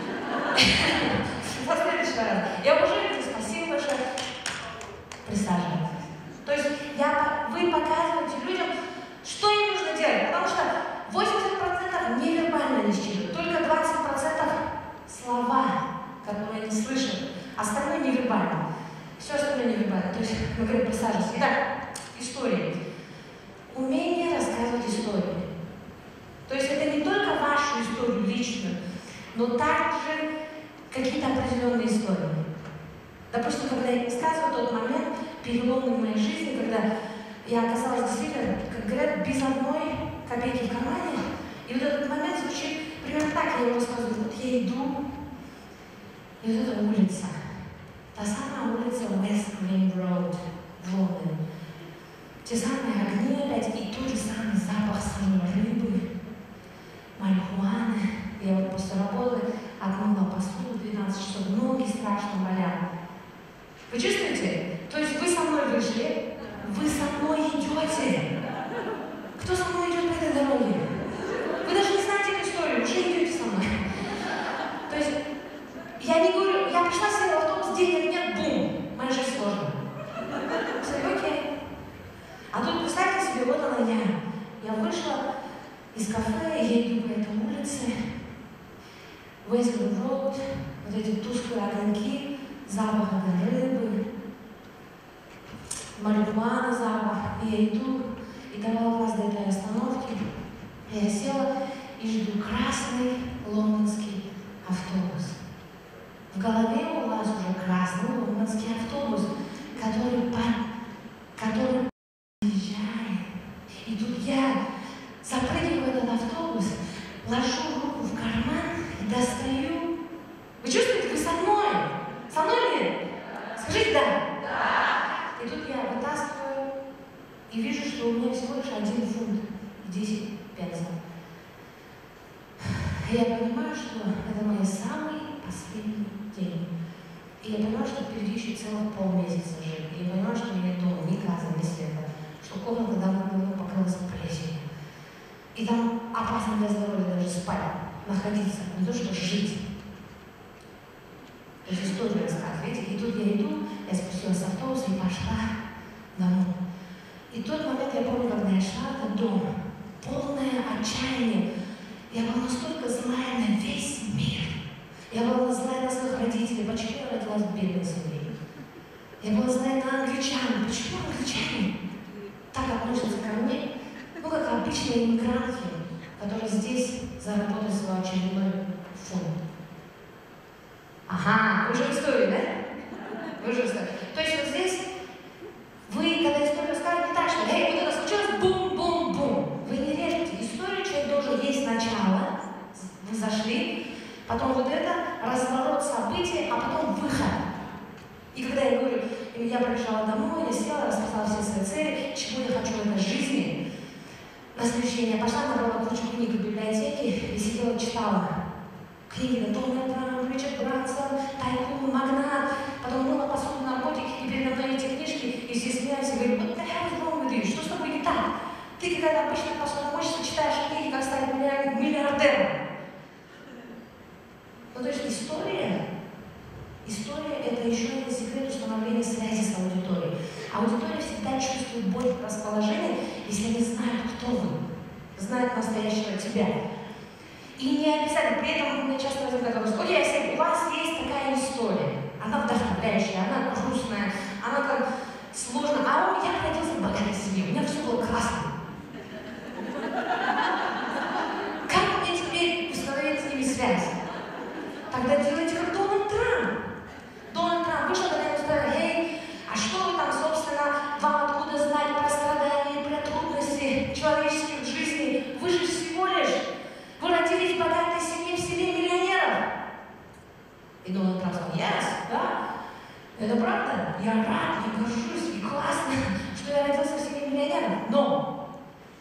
В следующий раз. Я уже говорю: спасибо большое. Присаживайтесь. То есть вы показываете людям, что им нужно делать, потому что 80% невербально не считывают, только 20% слова, которые они слышат, остальное невербально. Все остальное невербально. То есть мы говорим: присаживайтесь. Итак, истории. Умение рассказывать истории. То есть это не только вашу историю личную, но также какие-то определенные истории. Допустим, когда я рассказываю тот момент переломный в моей жизни, когда я оказалась действительно, как говорят, без одной копейки в кармане. И вот этот момент звучит примерно так, я ему рассказываю. Вот я иду, и вот эта улица, та самая улица West Green Road в Лондоне. Те самые огни опять, и тот же самый запах самой рыбы, марихуаны. Я вот после работы отмыла посуду 12 часов, ноги страшно болят. Вы чувствуете? То есть вы со мной вышли, вы со мной идете. Кто со мной идет по этой дороге? Вы даже не знаете эту историю, уже идете со мной. То есть я не говорю, я пришла, села в автобус, денег нет, бум, моя жизнь сложная. Все, окей. А тут представьте себе, вот она я. Я вышла из кафе, я иду по этой улице, Westwood Road, вот эти тусклые огоньки, запах этой рыбы, марихуана запах. И я иду, и давала вас до этой остановки. Я села и жду красный лондонский автобус. В голове у вас уже красный лондонский автобус, который приезжает. И тут я запрыгиваю в этот автобус, ложу руку в карман и достаю. Вы чувствуете, вы со мной? Со мной ли? Скажите «да». Да. И тут я вытаскиваю и вижу, что у меня всего лишь 1 фунт и 10 пенсов. И я понимаю, что это мои самые последние деньги. И я понимаю, что впереди еще целых полмесяца жить. И я понимаю, что нет дома ни газа, ни света, что комната давно покрылась плесенью. И там опасно для здоровья даже спать, находиться, не то что жить. То есть историю рассказывать, видите? И тут я иду, я спустилась с автобуса и пошла домой. И тот момент я помню, когда я шла в этот дом, полное отчаяние. Я была настолько злая на весь мир. Я была злая на своих родителей, почему я родилась в бедной семье. Я была злая на англичан, почему англичане так относятся ко мне, ну как обычные иммигранты, которые здесь заработали свой очередной фонд. Ага, вы уже в истории, да? Вы уже в истории. То есть вот здесь вы, когда историю рассказываете, не так, что «Эй, вот это случилось, бум-бум-бум». Вы не режете. Историю человек должен есть сначала, вы зашли, потом вот это, разворот событий, а потом выход. И когда я говорю, я пришла домой, я села, рассказала все свои цели, чего я хочу в этой жизни. На следующий день я пошла, набрала кучу книг в библиотеке и сидела, читала. Книги Дональд Трамп, Ричард Брансон, Тайкун, Магнат. Потом мыла посуду на ботике, и передо мной эти книжки, и все смеялись, и говорят, what the hell is wrong with you? Что с тобой не так? Ты, когда обычно посудомоечество читаешь книги, как стать миллиардером. Ну, то есть история это еще один секрет установления связи с аудиторией. Аудитория всегда чувствует боль в расположении, если они знают, кто вы, знают настоящего тебя. И не обязательно, при этом у меня часто возникает вопрос, окей, если у вас есть такая история, она вдохновляющая, она грустная, она как сложная, а я родился в богатой семье, у меня все было классно. Как мне теперь установить с ними связь? Тогда делайте как Дональд Трамп. Дональд Трамп вышел, когда ему сказали, эй, а что вы там, собственно, вам откуда знать про страдания, про трудности человеческих в жизни? Вы же всего лишь, вы родились в богатой семье, в семье миллионеров. И Дональд Трамп сказал, yes, да, это правда, я рад, я горжусь, и классно, что я родился в семье миллионеров, но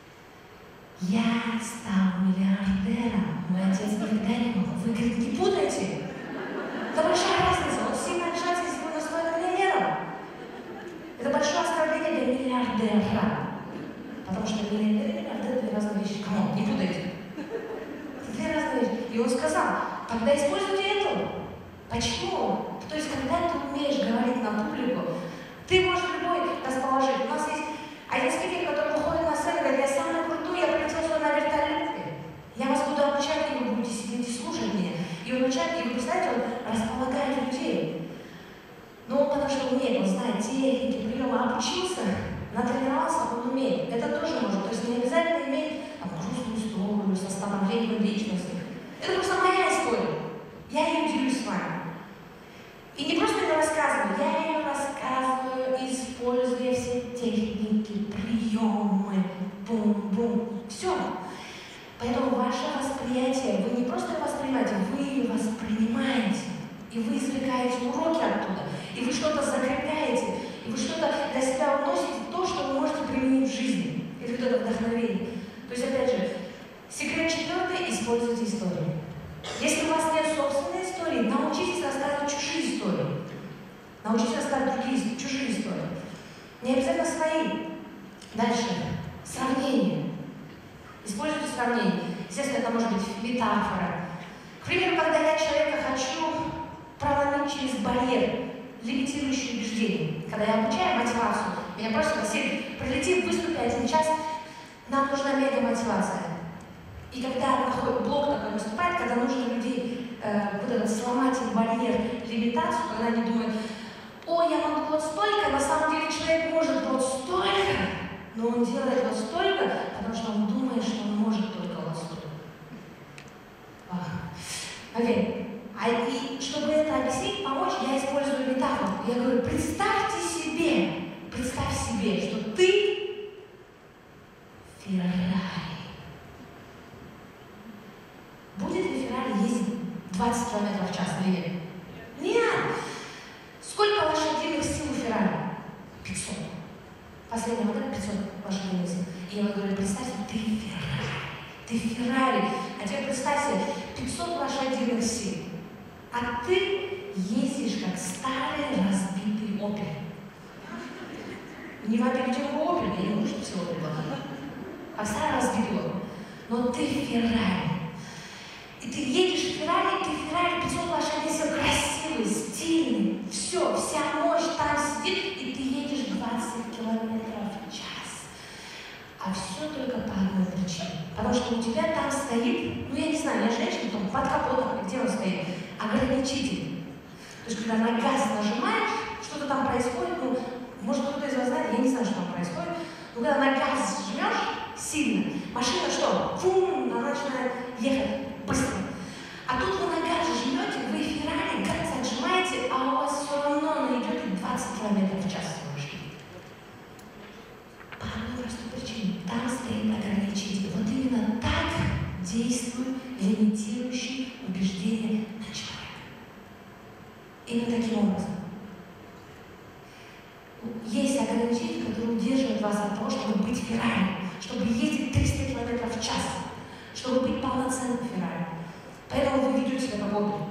я стал миллиардером, мой отец никогда не мог. Вы, говорит, не путайте. Это большая разница, он сильно отличается, если вы настроены миллионером. Это большое оскорбление для миллиардера. Потому что миллионер и миллиардер — две разные вещи. Кому? Не путайте. Это две разные вещи. И он сказал, тогда используйте эту. Почему? То есть, когда ты умеешь говорить на публику, ты можешь любой расположить. У нас есть один спикер, который выходит на сцену, говорит, я самый крутой, я прилетел сюда на вертолете. Я вас буду обучать, и вы будете сидеть и слушать меня. И он начинает, и вы представляете, он располагает людей. Но он потому что умеет, он знает техники, приемы, обучился, натренировался, он умеет. Это тоже может. То есть не обязательно иметь грустную историю со становлением личности. Это просто моя история. Я ее делюсь с вами. И не просто ее рассказываю, я ее рассказываю, используя все техники, приемы. ваше восприятие, вы не просто воспринимаете, вы воспринимаете. И вы извлекаете уроки оттуда, и вы что-то закрепляете, и вы что-то для себя уносите, то, что вы можете применить в жизни. Это вот это вдохновение. То есть, опять же, секрет 4: используйте истории. Если у вас нет собственной истории, научитесь рассказывать чужие истории. Научитесь рассказывать другие, чужие истории. Не обязательно свои. Дальше. Сравнение. Используйте сравнение. Естественно, это может быть метафора. К примеру, когда я человека хочу проломить через барьер, лимитирующие убеждения. Когда я обучаю мотивацию, меня просят: Василий, прилети, выступи 1 час, нам нужна мега-мотивация. И когда блок такой наступает, когда нужно людей вот этот сломать барьер, лимитацию, когда они думают: ой, я могу вот столько, на самом деле человек может вот столько, но он делает вот столько, потому что он думает, что он может только вот столько. Окей. И чтобы это объяснить, помочь, я использую метафору. Я говорю: представь себе, что ты Феррари. Будет ли Феррари ездить 20 км в час или нет? Нет! Сколько лошадиных сил у Феррари? 500. Последняя модель 500 лошадиных сил. И я говорю: представь себе, ты Феррари. Ты Феррари. А теперь представь себе 500 лошадиных сил. А ты ездишь как старый разбитый Опель. Не в объективе Опель, я не лучше всего была. А старый разбитый Опель. Но ты Феррари. И ты едешь в Феррари, и ты Феррари 500 лошадей, все красивый, стильный. Все, вся мощь там сидит, и ты едешь 20 км в час. А все только по одной причине. Потому что у тебя там стоит, ну я не знаю, я женщина, там под капотом, где он стоит, ограничитель. То есть, когда на газ нажимаешь, что-то там происходит, ну, может кто-то из вас знает, я не знаю, что там происходит, но когда на газ жмешь сильно, машина что? Фум, она начинает ехать быстро. А тут вы на газ жмете, вы Феррари, газ отжимаете, а у вас все равно она идет 20 км в час. По одной простой причине. Там стоит ограничитель. Вот именно так действуют лимитирующие убеждения на человека. Именно таким образом. Есть ограничитель, который удерживает вас от того, чтобы быть Феррари, чтобы ездить 300 км в час, чтобы быть полноценным Феррари. Поэтому вы ведете себя как Опель.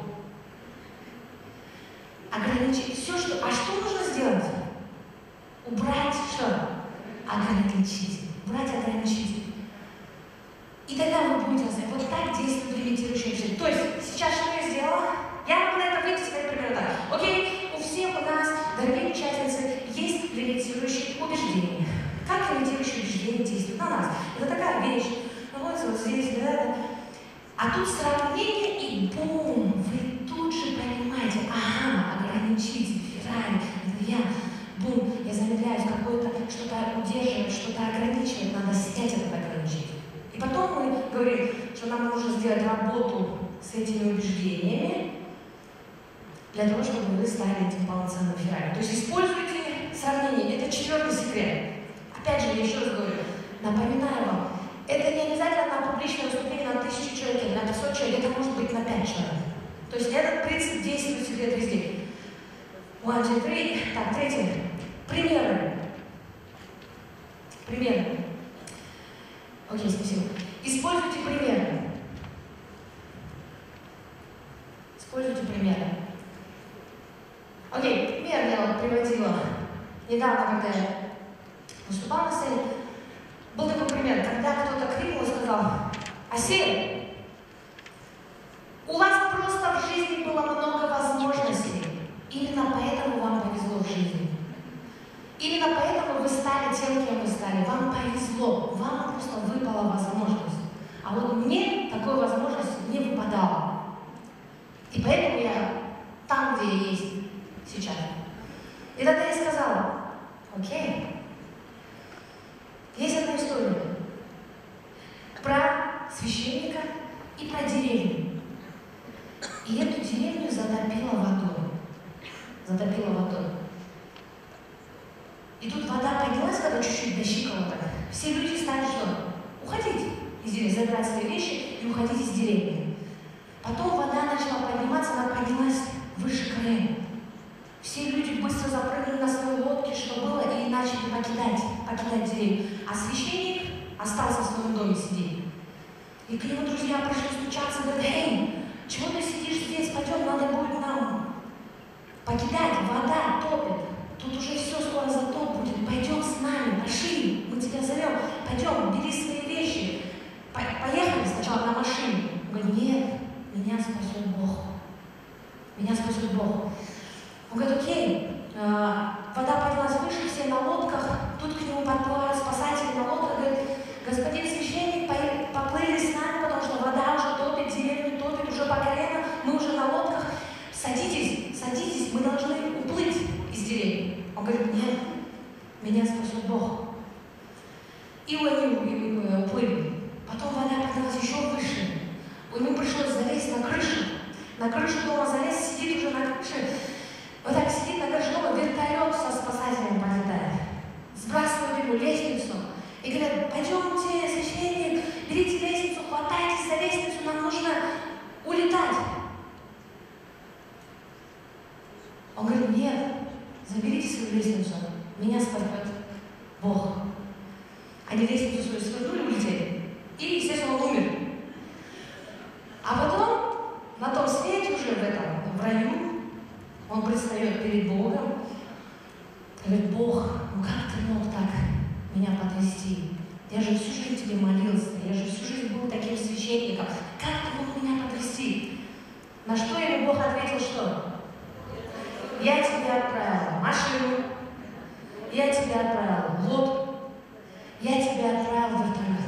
Ограничить все, что... А что нужно сделать? Убрать что? Ограничитель. Убрать ограничитель. И тогда вы будете знать, вот так действует лимитирующее убеждение. То есть, сейчас что я сделала? Я могу на это выйти и сказать примерно так. Окей, у всех у нас, дорогие участницы, есть лимитирующие убеждения. Как лимитирующие убеждения действуют на нас? Это такая вещь. Находится вот здесь, да. А тут сравнение и бум! Вы тут же понимаете, ага, ограничитель, Феррари, это я. Бум, я замедляюсь, какое-то что-то удерживает, что-то ограничивает, надо снять этот ограничитель. И потом мы говорим, что нам нужно сделать работу с этими убеждениями для того, чтобы вы стали этим полноценным Феррари. То есть используйте сравнение. Это 4-й секрет. Опять же, я еще раз говорю, напоминаю вам, это не обязательно на публичное выступление на 1000 человек или на 500 человек, это может быть на 5 человек. То есть этот принцип действует секрет везде. 1, 2, 3. Так, 3. Примеры. Окей, спасибо. Используйте примеры. Окей, пример я вот приводила недавно, когда я выступала на сцене. Был такой пример, когда кто-то крикнул и сказал: Асель, у вас просто в жизни было много возможностей. Именно поэтому вам повезло в жизни. Именно поэтому вы стали тем, кем вы стали. Вам повезло, вам просто выпала возможность. А вот мне такой возможности не выпадало. И поэтому я там, где я есть сейчас. И тогда я сказала: окей, есть одна история про священника и про деревню. И эту деревню затопило водой. И тут вода поднялась, когда чуть-чуть до щиколоток. Все люди стали что? Уходить. из деревни, забирать свои вещи и уходить из деревни. Потом вода начала подниматься, она поднялась выше края. Все люди быстро запрыгнули на свои лодки, что было, и начали покидать деревню. А священник остался в своем доме сидеть. И к нему друзья пришли стучаться, говорят: «Эй, чего ты сидишь здесь? Пойдем, надо будет нам покидать, вода топит. Тут уже все скоро затоп будет. Пойдем с нами, пошли, мы тебя зовем. Пойдем, бери свои вещи. Поехали сначала на машине». Он говорит: «Нет, меня спасет Бог. Меня спасет Бог». Он говорит: «Окей». Вода поднялась выше, все на лодках. Тут к нему подплывают спасатели на лодках. Говорит: «Господин священник, поплыли с нами, потому что вода уже топит, деревню топит уже по колено. Мы уже на лодках. Садитесь, мы должны уплыть из деревни». Он говорит: «Нет, меня спасет Бог». И они уплыли. Потом вода поднялась еще выше. Ему пришлось залезть на крышу. На крышу дома залез, сидит уже на крыше. Вот так сидит на крыше дома, вертолет со спасателем пролетает. Сбрасывают ему лестницу. И говорят: «Пойдемте, священник, берите лестницу, хватайтесь за лестницу, нам нужно улетать». Он говорит: «Нет, заберите свою лестницу, меня спасет Бог». Они лестницу свою свернули, улетели. И, естественно, он умер. А потом, на том свете уже в раю, он предстает перед Богом. Говорит: «Бог, ну как ты мог так меня подвести? Я же всю жизнь тебе молился, я же всю жизнь был таким священником. Как ты мог меня подвести?» На что ему Бог ответил, что: «Я тебе отправил машину, я тебе отправил лодку, я тебе отправил вертолет.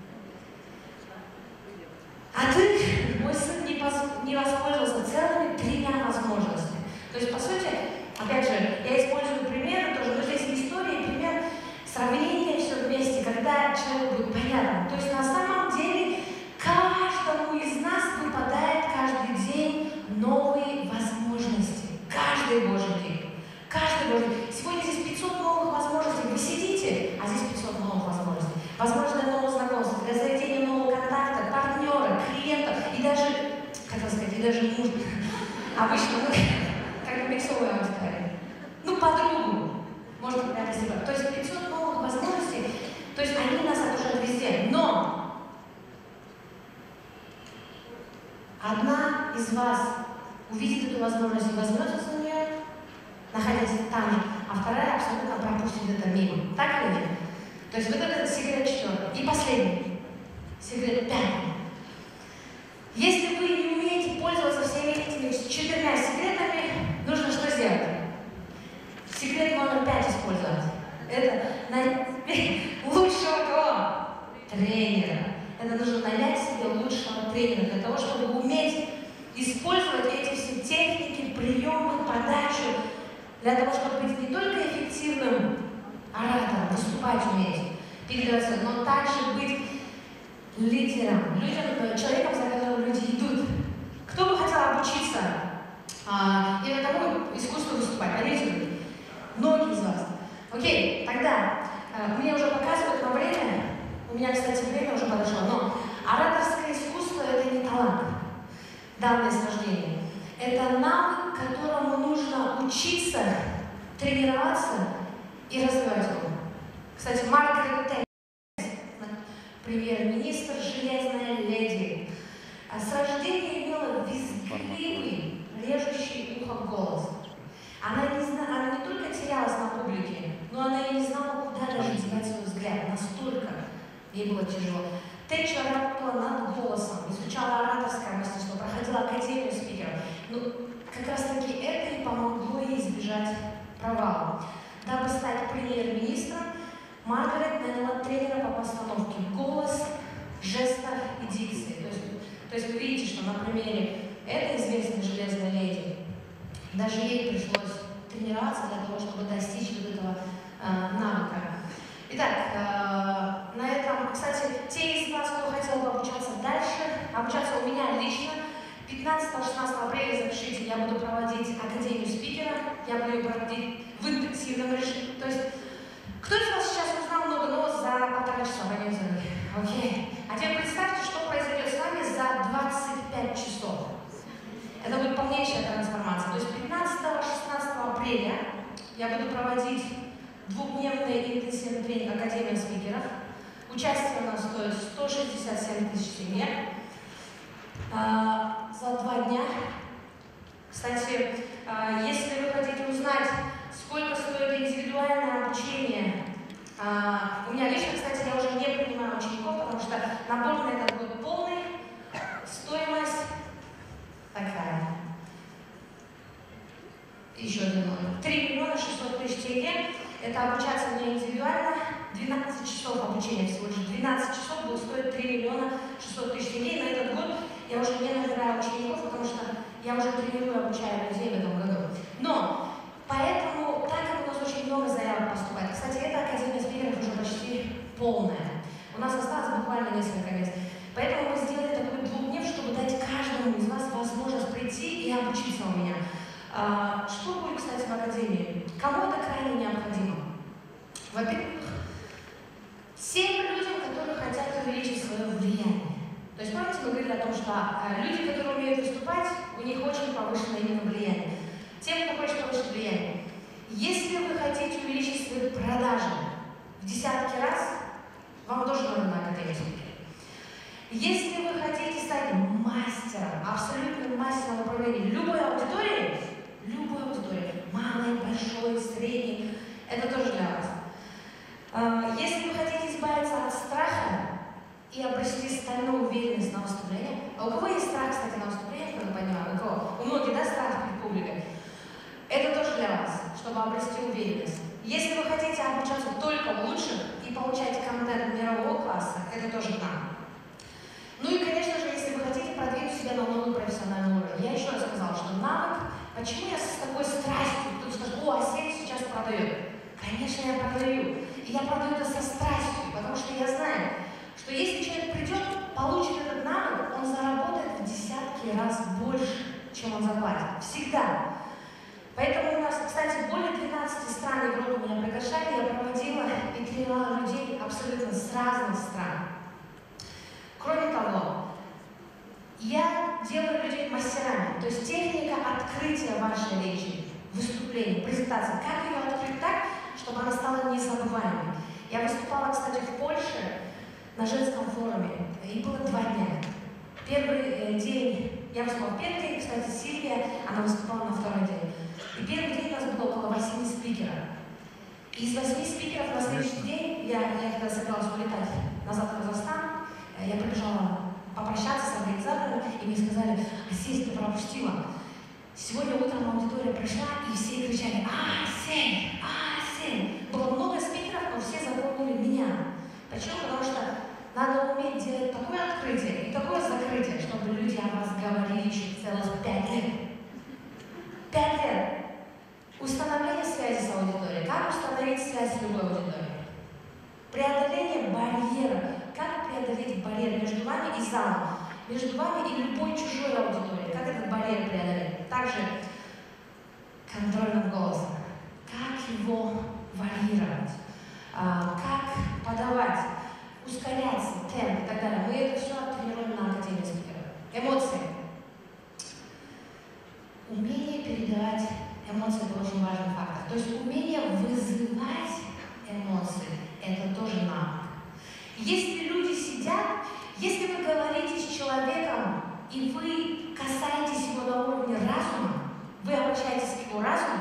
А ты, мой сын, не воспользовался целыми 3 возможностями». То есть, по сути, опять же, я использую примеры тоже, но здесь история, пример, сравнение, все вместе, когда человеку будет понятно. То есть, на самом деле, каждому из нас выпадает каждый день новые возможности. Каждый Божий день. Каждый Божий день. Сегодня здесь 500 новых возможностей. Вы сидите, а здесь 500 новых возможностей. Возможно, новых знакомств, для заведения нового контакта, партнера, клиентов и даже, хотел сказать, и даже мужа. Обычно, как миксовая аудитория. Подругу. Может быть, так, если бы. То есть 500 новых возможностей, то есть они нас окружают везде. Но одна из вас увидит эту возможность и возьмется за нее, находясь там же, а вторая абсолютно пропустит это мимо. Так или нет? То есть вот это секрет 4. И последний. Секрет 5. Если вы не умеете пользоваться всеми этими 4 секретами, нужно что сделать? Секрет номер 5 использовать. Это лучшего тренера. Это нужно нанять себе лучшего тренера для того, чтобы уметь использовать эти все техники, приемы, подачу, для того, чтобы быть не только эффективным оратором, выступать уметь, передаваться, но также быть лидером, человеком, за которым люди идут. Кто бы хотел обучиться именно тому искусству выступать? Поднимите. Многие из вас. Окей, тогда мне уже показывают на время, у меня, кстати, время уже подошло, но ораторское искусство — это не талант, данное с рождения. Это навык, которому нужно учиться, тренироваться и развивать его. Кстати, Маргарет Тэтчер, премьер-министр, железная леди, с рождения имела визгливый, режущий ухо голос. Она не только терялась на публике, но она и не знала, куда даже девать свой взгляд. Настолько ей было тяжело. Тэтчер работала над голосом, изучала ораторское мастерство, проходила академию спикеров. Но как раз таки это и помогло ей избежать провала. Дабы стать премьер-министром, Маргарет наняла тренера по постановке голос, жестов и дикции. То есть вы видите, что на примере этой известной железной леди даже ей пришлось тренироваться для того, чтобы достичь вот этого навыка. Итак, на этом, кстати, те из вас, кто хотел бы обучаться дальше, обучаться у меня лично, 15-16 апреля запишите, я буду проводить Академию спикера, я буду ее проводить в интенсивном режиме. То есть, кто из вас сейчас узнал много нового за 1,5 часа? Окей. А теперь представьте, что произойдет с вами за 25 часов. Это будет полнейшая трансформация. То есть 15-16 апреля я буду проводить двухдневный интенсивный тренинг Академии спикеров. Участие у нас стоит 167 тысяч тенге. За 2 дня. Кстати, если вы хотите узнать, сколько стоит индивидуальное обучение, у меня лично, кстати, я уже не принимаю учеников, потому что набор на этот год полный. Стоимость такая. Еще один номер. 3 600 000 тенге. Это обучаться мне индивидуально. 12 часов обучения всего лишь. 12 часов будет стоить 3 600 000 тенге. И на этот год я уже не набираю учеников, потому что я уже тренирую, обучаю людей в этом году. Но поэтому, так как у нас очень много заявок поступает, кстати, эта Академия спикеров уже почти полная. У нас осталось буквально несколько мест. Поэтому мы сделали такой двухднев, чтобы дать каждому из вас возможность прийти и обучиться у меня. Что будет, кстати, в Академии? Кому это крайне необходимо? Во-первых, 7 людям, которые хотят увеличить свое влияние. То есть, помните, мы говорили о том, что люди, которые умеют выступать, у них очень повышенное именно влияние. Тем, кто хочет повысить влияние. Если вы хотите увеличить свои продажи в десятки раз, вам тоже нужна Академия спикеров. Если вы хотите стать мастером, абсолютным мастером управления любой аудиторией, малой, большой, средней, это тоже для вас. Если вы хотите избавиться от страха и обрести стальную уверенность на выступлении, а у кого есть страх, кстати, на выступлении, как я понимаю, у кого? У многих, да, страх перед публикой? Это тоже для вас, чтобы обрести уверенность. Если вы хотите обучаться только лучше и получать контент мирового класса, это тоже к нам. Ну и, конечно же, если вы хотите продвинуть себя на новый профессиональный уровень. Я еще раз сказала, что навык, почему я с такой страстью, кто-то скажет, о, Асель сейчас продает. Конечно, я продаю. И я продаю это со страстью, потому что я знаю, что если человек придет, получит этот навык, он заработает в десятки раз больше, чем он заплатит. Всегда. Поэтому у нас, кстати, более 12 стран Европы меня приглашали, я проводила и тренировала людей абсолютно с разных стран. Кроме того, я делаю людей мастерами, то есть техника открытия вашей речи, выступления, презентации, как ее открыть так, чтобы она стала незабываемой. Я выступала, кстати, в Польше на женском форуме, и было 2 дня. Первый день, я выступала в первый день, кстати, Сильвия, она выступала на второй день. И первый день у нас было около 8 спикеров. Из 8 спикеров на следующий день, я когда собиралась улетать назад в Казахстан, я побежала попрощаться с организаторами, и мне сказали, Асель, ты пропустила. Сегодня утром аудитория пришла, и все кричали, Асель, Асель. Было много спикеров, но все запомнили меня. Почему? Потому что надо уметь делать такое открытие и такое закрытие, чтобы люди о вас говорили еще целых 5 лет. 5 лет. Установление связи с аудиторией. Как установить связь с любой аудиторией? Преодоление барьера. Как преодолеть барьер между вами и залом? Между вами и любой чужой аудиторией. Как этот барьер преодолеть? Также контроль над голосом. Как его варьировать? Как подавать? Ускоряться, темп и так далее. Мы это все тренируем на Академии спикеров. Эмоции. Умение передавать эмоции – это очень важный фактор. То есть умение вызывать эмоции – это тоже навык. Если люди сидят, если вы говорите с человеком, и вы касаетесь его на уровне разума, вы обращаетесь к его разуму,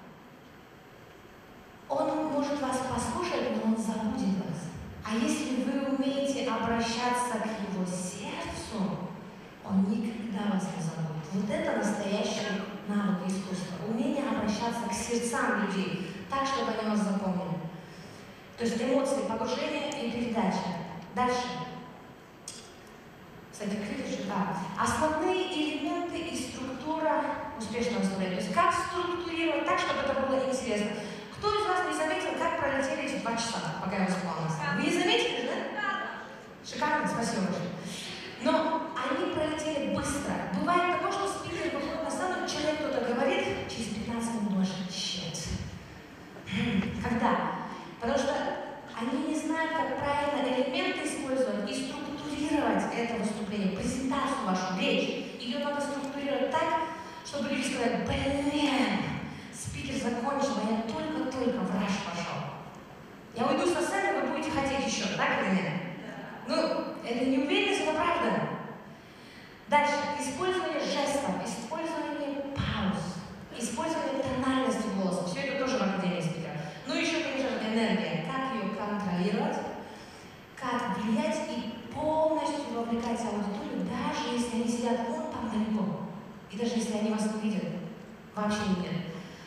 он может вас послушать, но он забудет вас. А если вы умеете обращаться к его сердцу, он никогда вас не забудет. Вот это настоящий навык искусства. Умение обращаться к сердцам людей, так, чтобы они вас запомнили. То есть эмоции, погружение и передача. Дальше. Кстати, критика, да. Основные элементы и структура успешного выступления. То есть как структурировать так, чтобы это было интересно. Кто из вас не заметил, как пролетели эти 2 часа, пока я выступала? Вы не заметили, да? Шикарно, спасибо большое. Но они пролетели быстро. Бывает такое, что спикер выходит на сцену, человек кто-то говорит, через 15 минут думаешь, черт. Когда? Потому что они не знают, как правильно элементы использовать и структурировать чтобы люди сказали: блин, спикер закончил, а я только-только в раж пошел. Я уйду со сцены, вы будете хотеть еще, так или нет? Ну, это не уверенность, это правда. Дальше. Использование жестов, использование пауз, использование тональности голоса. Все это тоже в Академии спикера. Ну и еще, конечно же, энергия. Как ее контролировать, как влиять и полностью вовлекать аудиторию, даже если они сидят вон там далеко. И даже если они вас не видят. Вообще нет.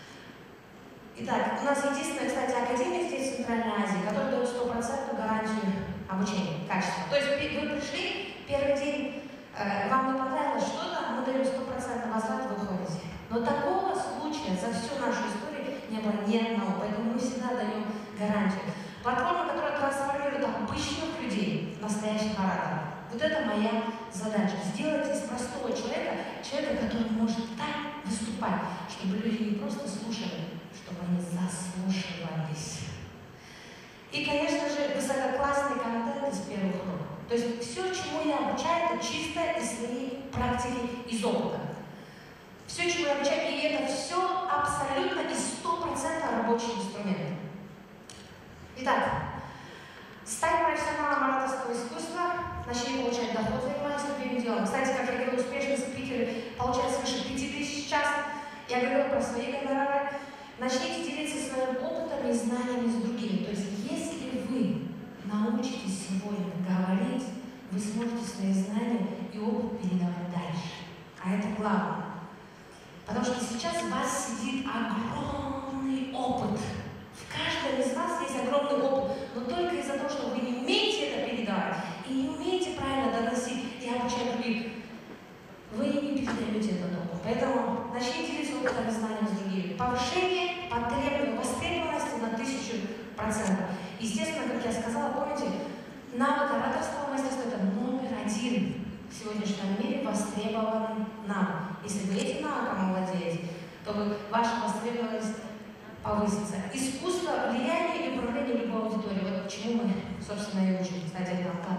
Итак, у нас единственная, кстати, академия здесь в Центральной Азии, которая дает 100% гарантию обучения, качества. То есть вы пришли, первый день, вам не понравилось что-то, мы даем 100% возврат, вы уходите. Но такого случая за всю нашу историю не было ни одного, поэтому мы всегда даем гарантию. Платформа, которая трансформирует обычных людей в настоящих ораторов. Вот это моя задача. Сделать из простого человека, который может так выступать, чтобы люди не просто слушали, чтобы они заслушивались. И, конечно же, высококлассный контент из первых рук. То есть все, чему я обучаю, это чисто из своей практики, из опыта. Все, чему я обучаю, и это все абсолютно и 100% рабочий инструмент. Итак, стать профессионалом ораторского искусства, начни получать доход, занимаясь любимым делом. Кстати, как я говорила, успешные спикеры получают свыше 5000 в час. Я говорила про свои гонорары. Начните делиться своим опытом и знаниями с другими. То есть, если вы научитесь сегодня говорить, вы сможете свои знания и опыт передавать дальше. А это главное. Потому что сейчас у вас сидит огромный опыт. В каждом из вас есть огромный опыт, но только из-за того, что вы не умеете это передавать и не умеете правильно доносить и обучать других, вы не передаете этот опыт. Поэтому начните делиться опытом и знаниями с другими. Повышение потребной востребованности на 1000%. Естественно, как я сказала, помните, навык ораторского мастерства – это номер 1 в сегодняшнем мире востребованный навык. Если вы этим навыком владеете, то ваша востребованность повысится. Искусство влияния и управления любой аудиторией. Вот чему мы, собственно, и учим. Кстати,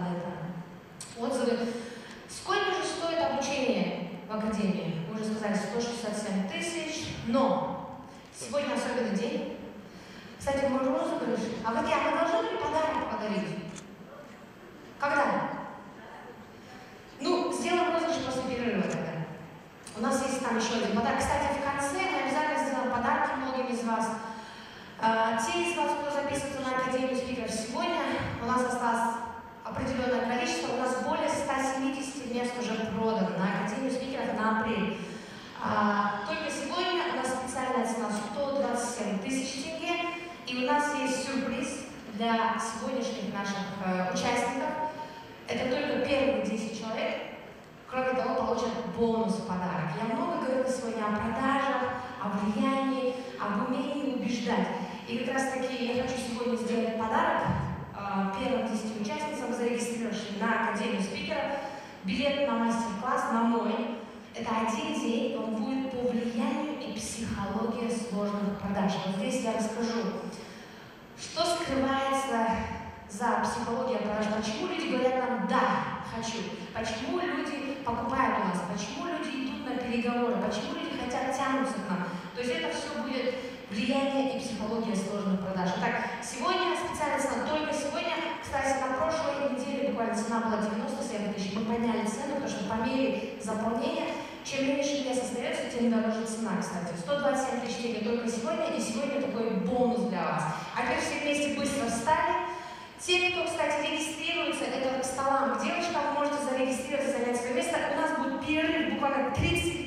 это отзывы. Сколько же стоит обучение в Академии? Мы уже сказали, 167 000, но сегодня особенный день. Кстати, мы розыгрыш. А вот я, мы должны ли подарок подарить? Когда? Ну, сделаем розыгрыш после перерыва тогда. У нас есть там еще один подарок. Кстати, в конце мы обязательно сделаем подарки многим из вас. Те из вас, кто записывается на Академию спикеров сегодня, у нас осталось определенное количество. У нас более 170 мест уже продано на Академию спикеров на апрель. Только сегодня у нас специальная цена 127 000 тенге. И у нас есть сюрприз для сегодняшних наших участников. Это только первые 10 человек. Кроме того, получат бонус в подарок. Я много говорила сегодня о продажах, о влиянии, об умении убеждать. И как раз таки я хочу сегодня сделать подарок первым 10 участницам, зарегистрировавшим на Академию спикеров. Билет на мастер-класс, на мой. Это один день, он будет по влиянию и психологии сложных продаж. Вот здесь я расскажу, что скрывается за психологией продаж, почему люди говорят нам «да, хочу», почему люди покупают у нас, почему люди идут на переговоры, почему люди хотят тянуться к нам. То есть это все будет влияние и психология сложных продаж. Итак, сегодня специальная цена, только сегодня, кстати, на прошлой неделе буквально цена была 97 000, мы подняли цену, потому что по мере заполнения, чем меньше мест остается, тем дороже цена, кстати. 127 000 тенге только сегодня, и сегодня такой бонус для вас. А теперь все вместе быстро встали. Те, кто, кстати, регистрируется, это к столам, к девочкам, можете зарегистрироваться, занять свое место. У нас будет перерыв буквально 30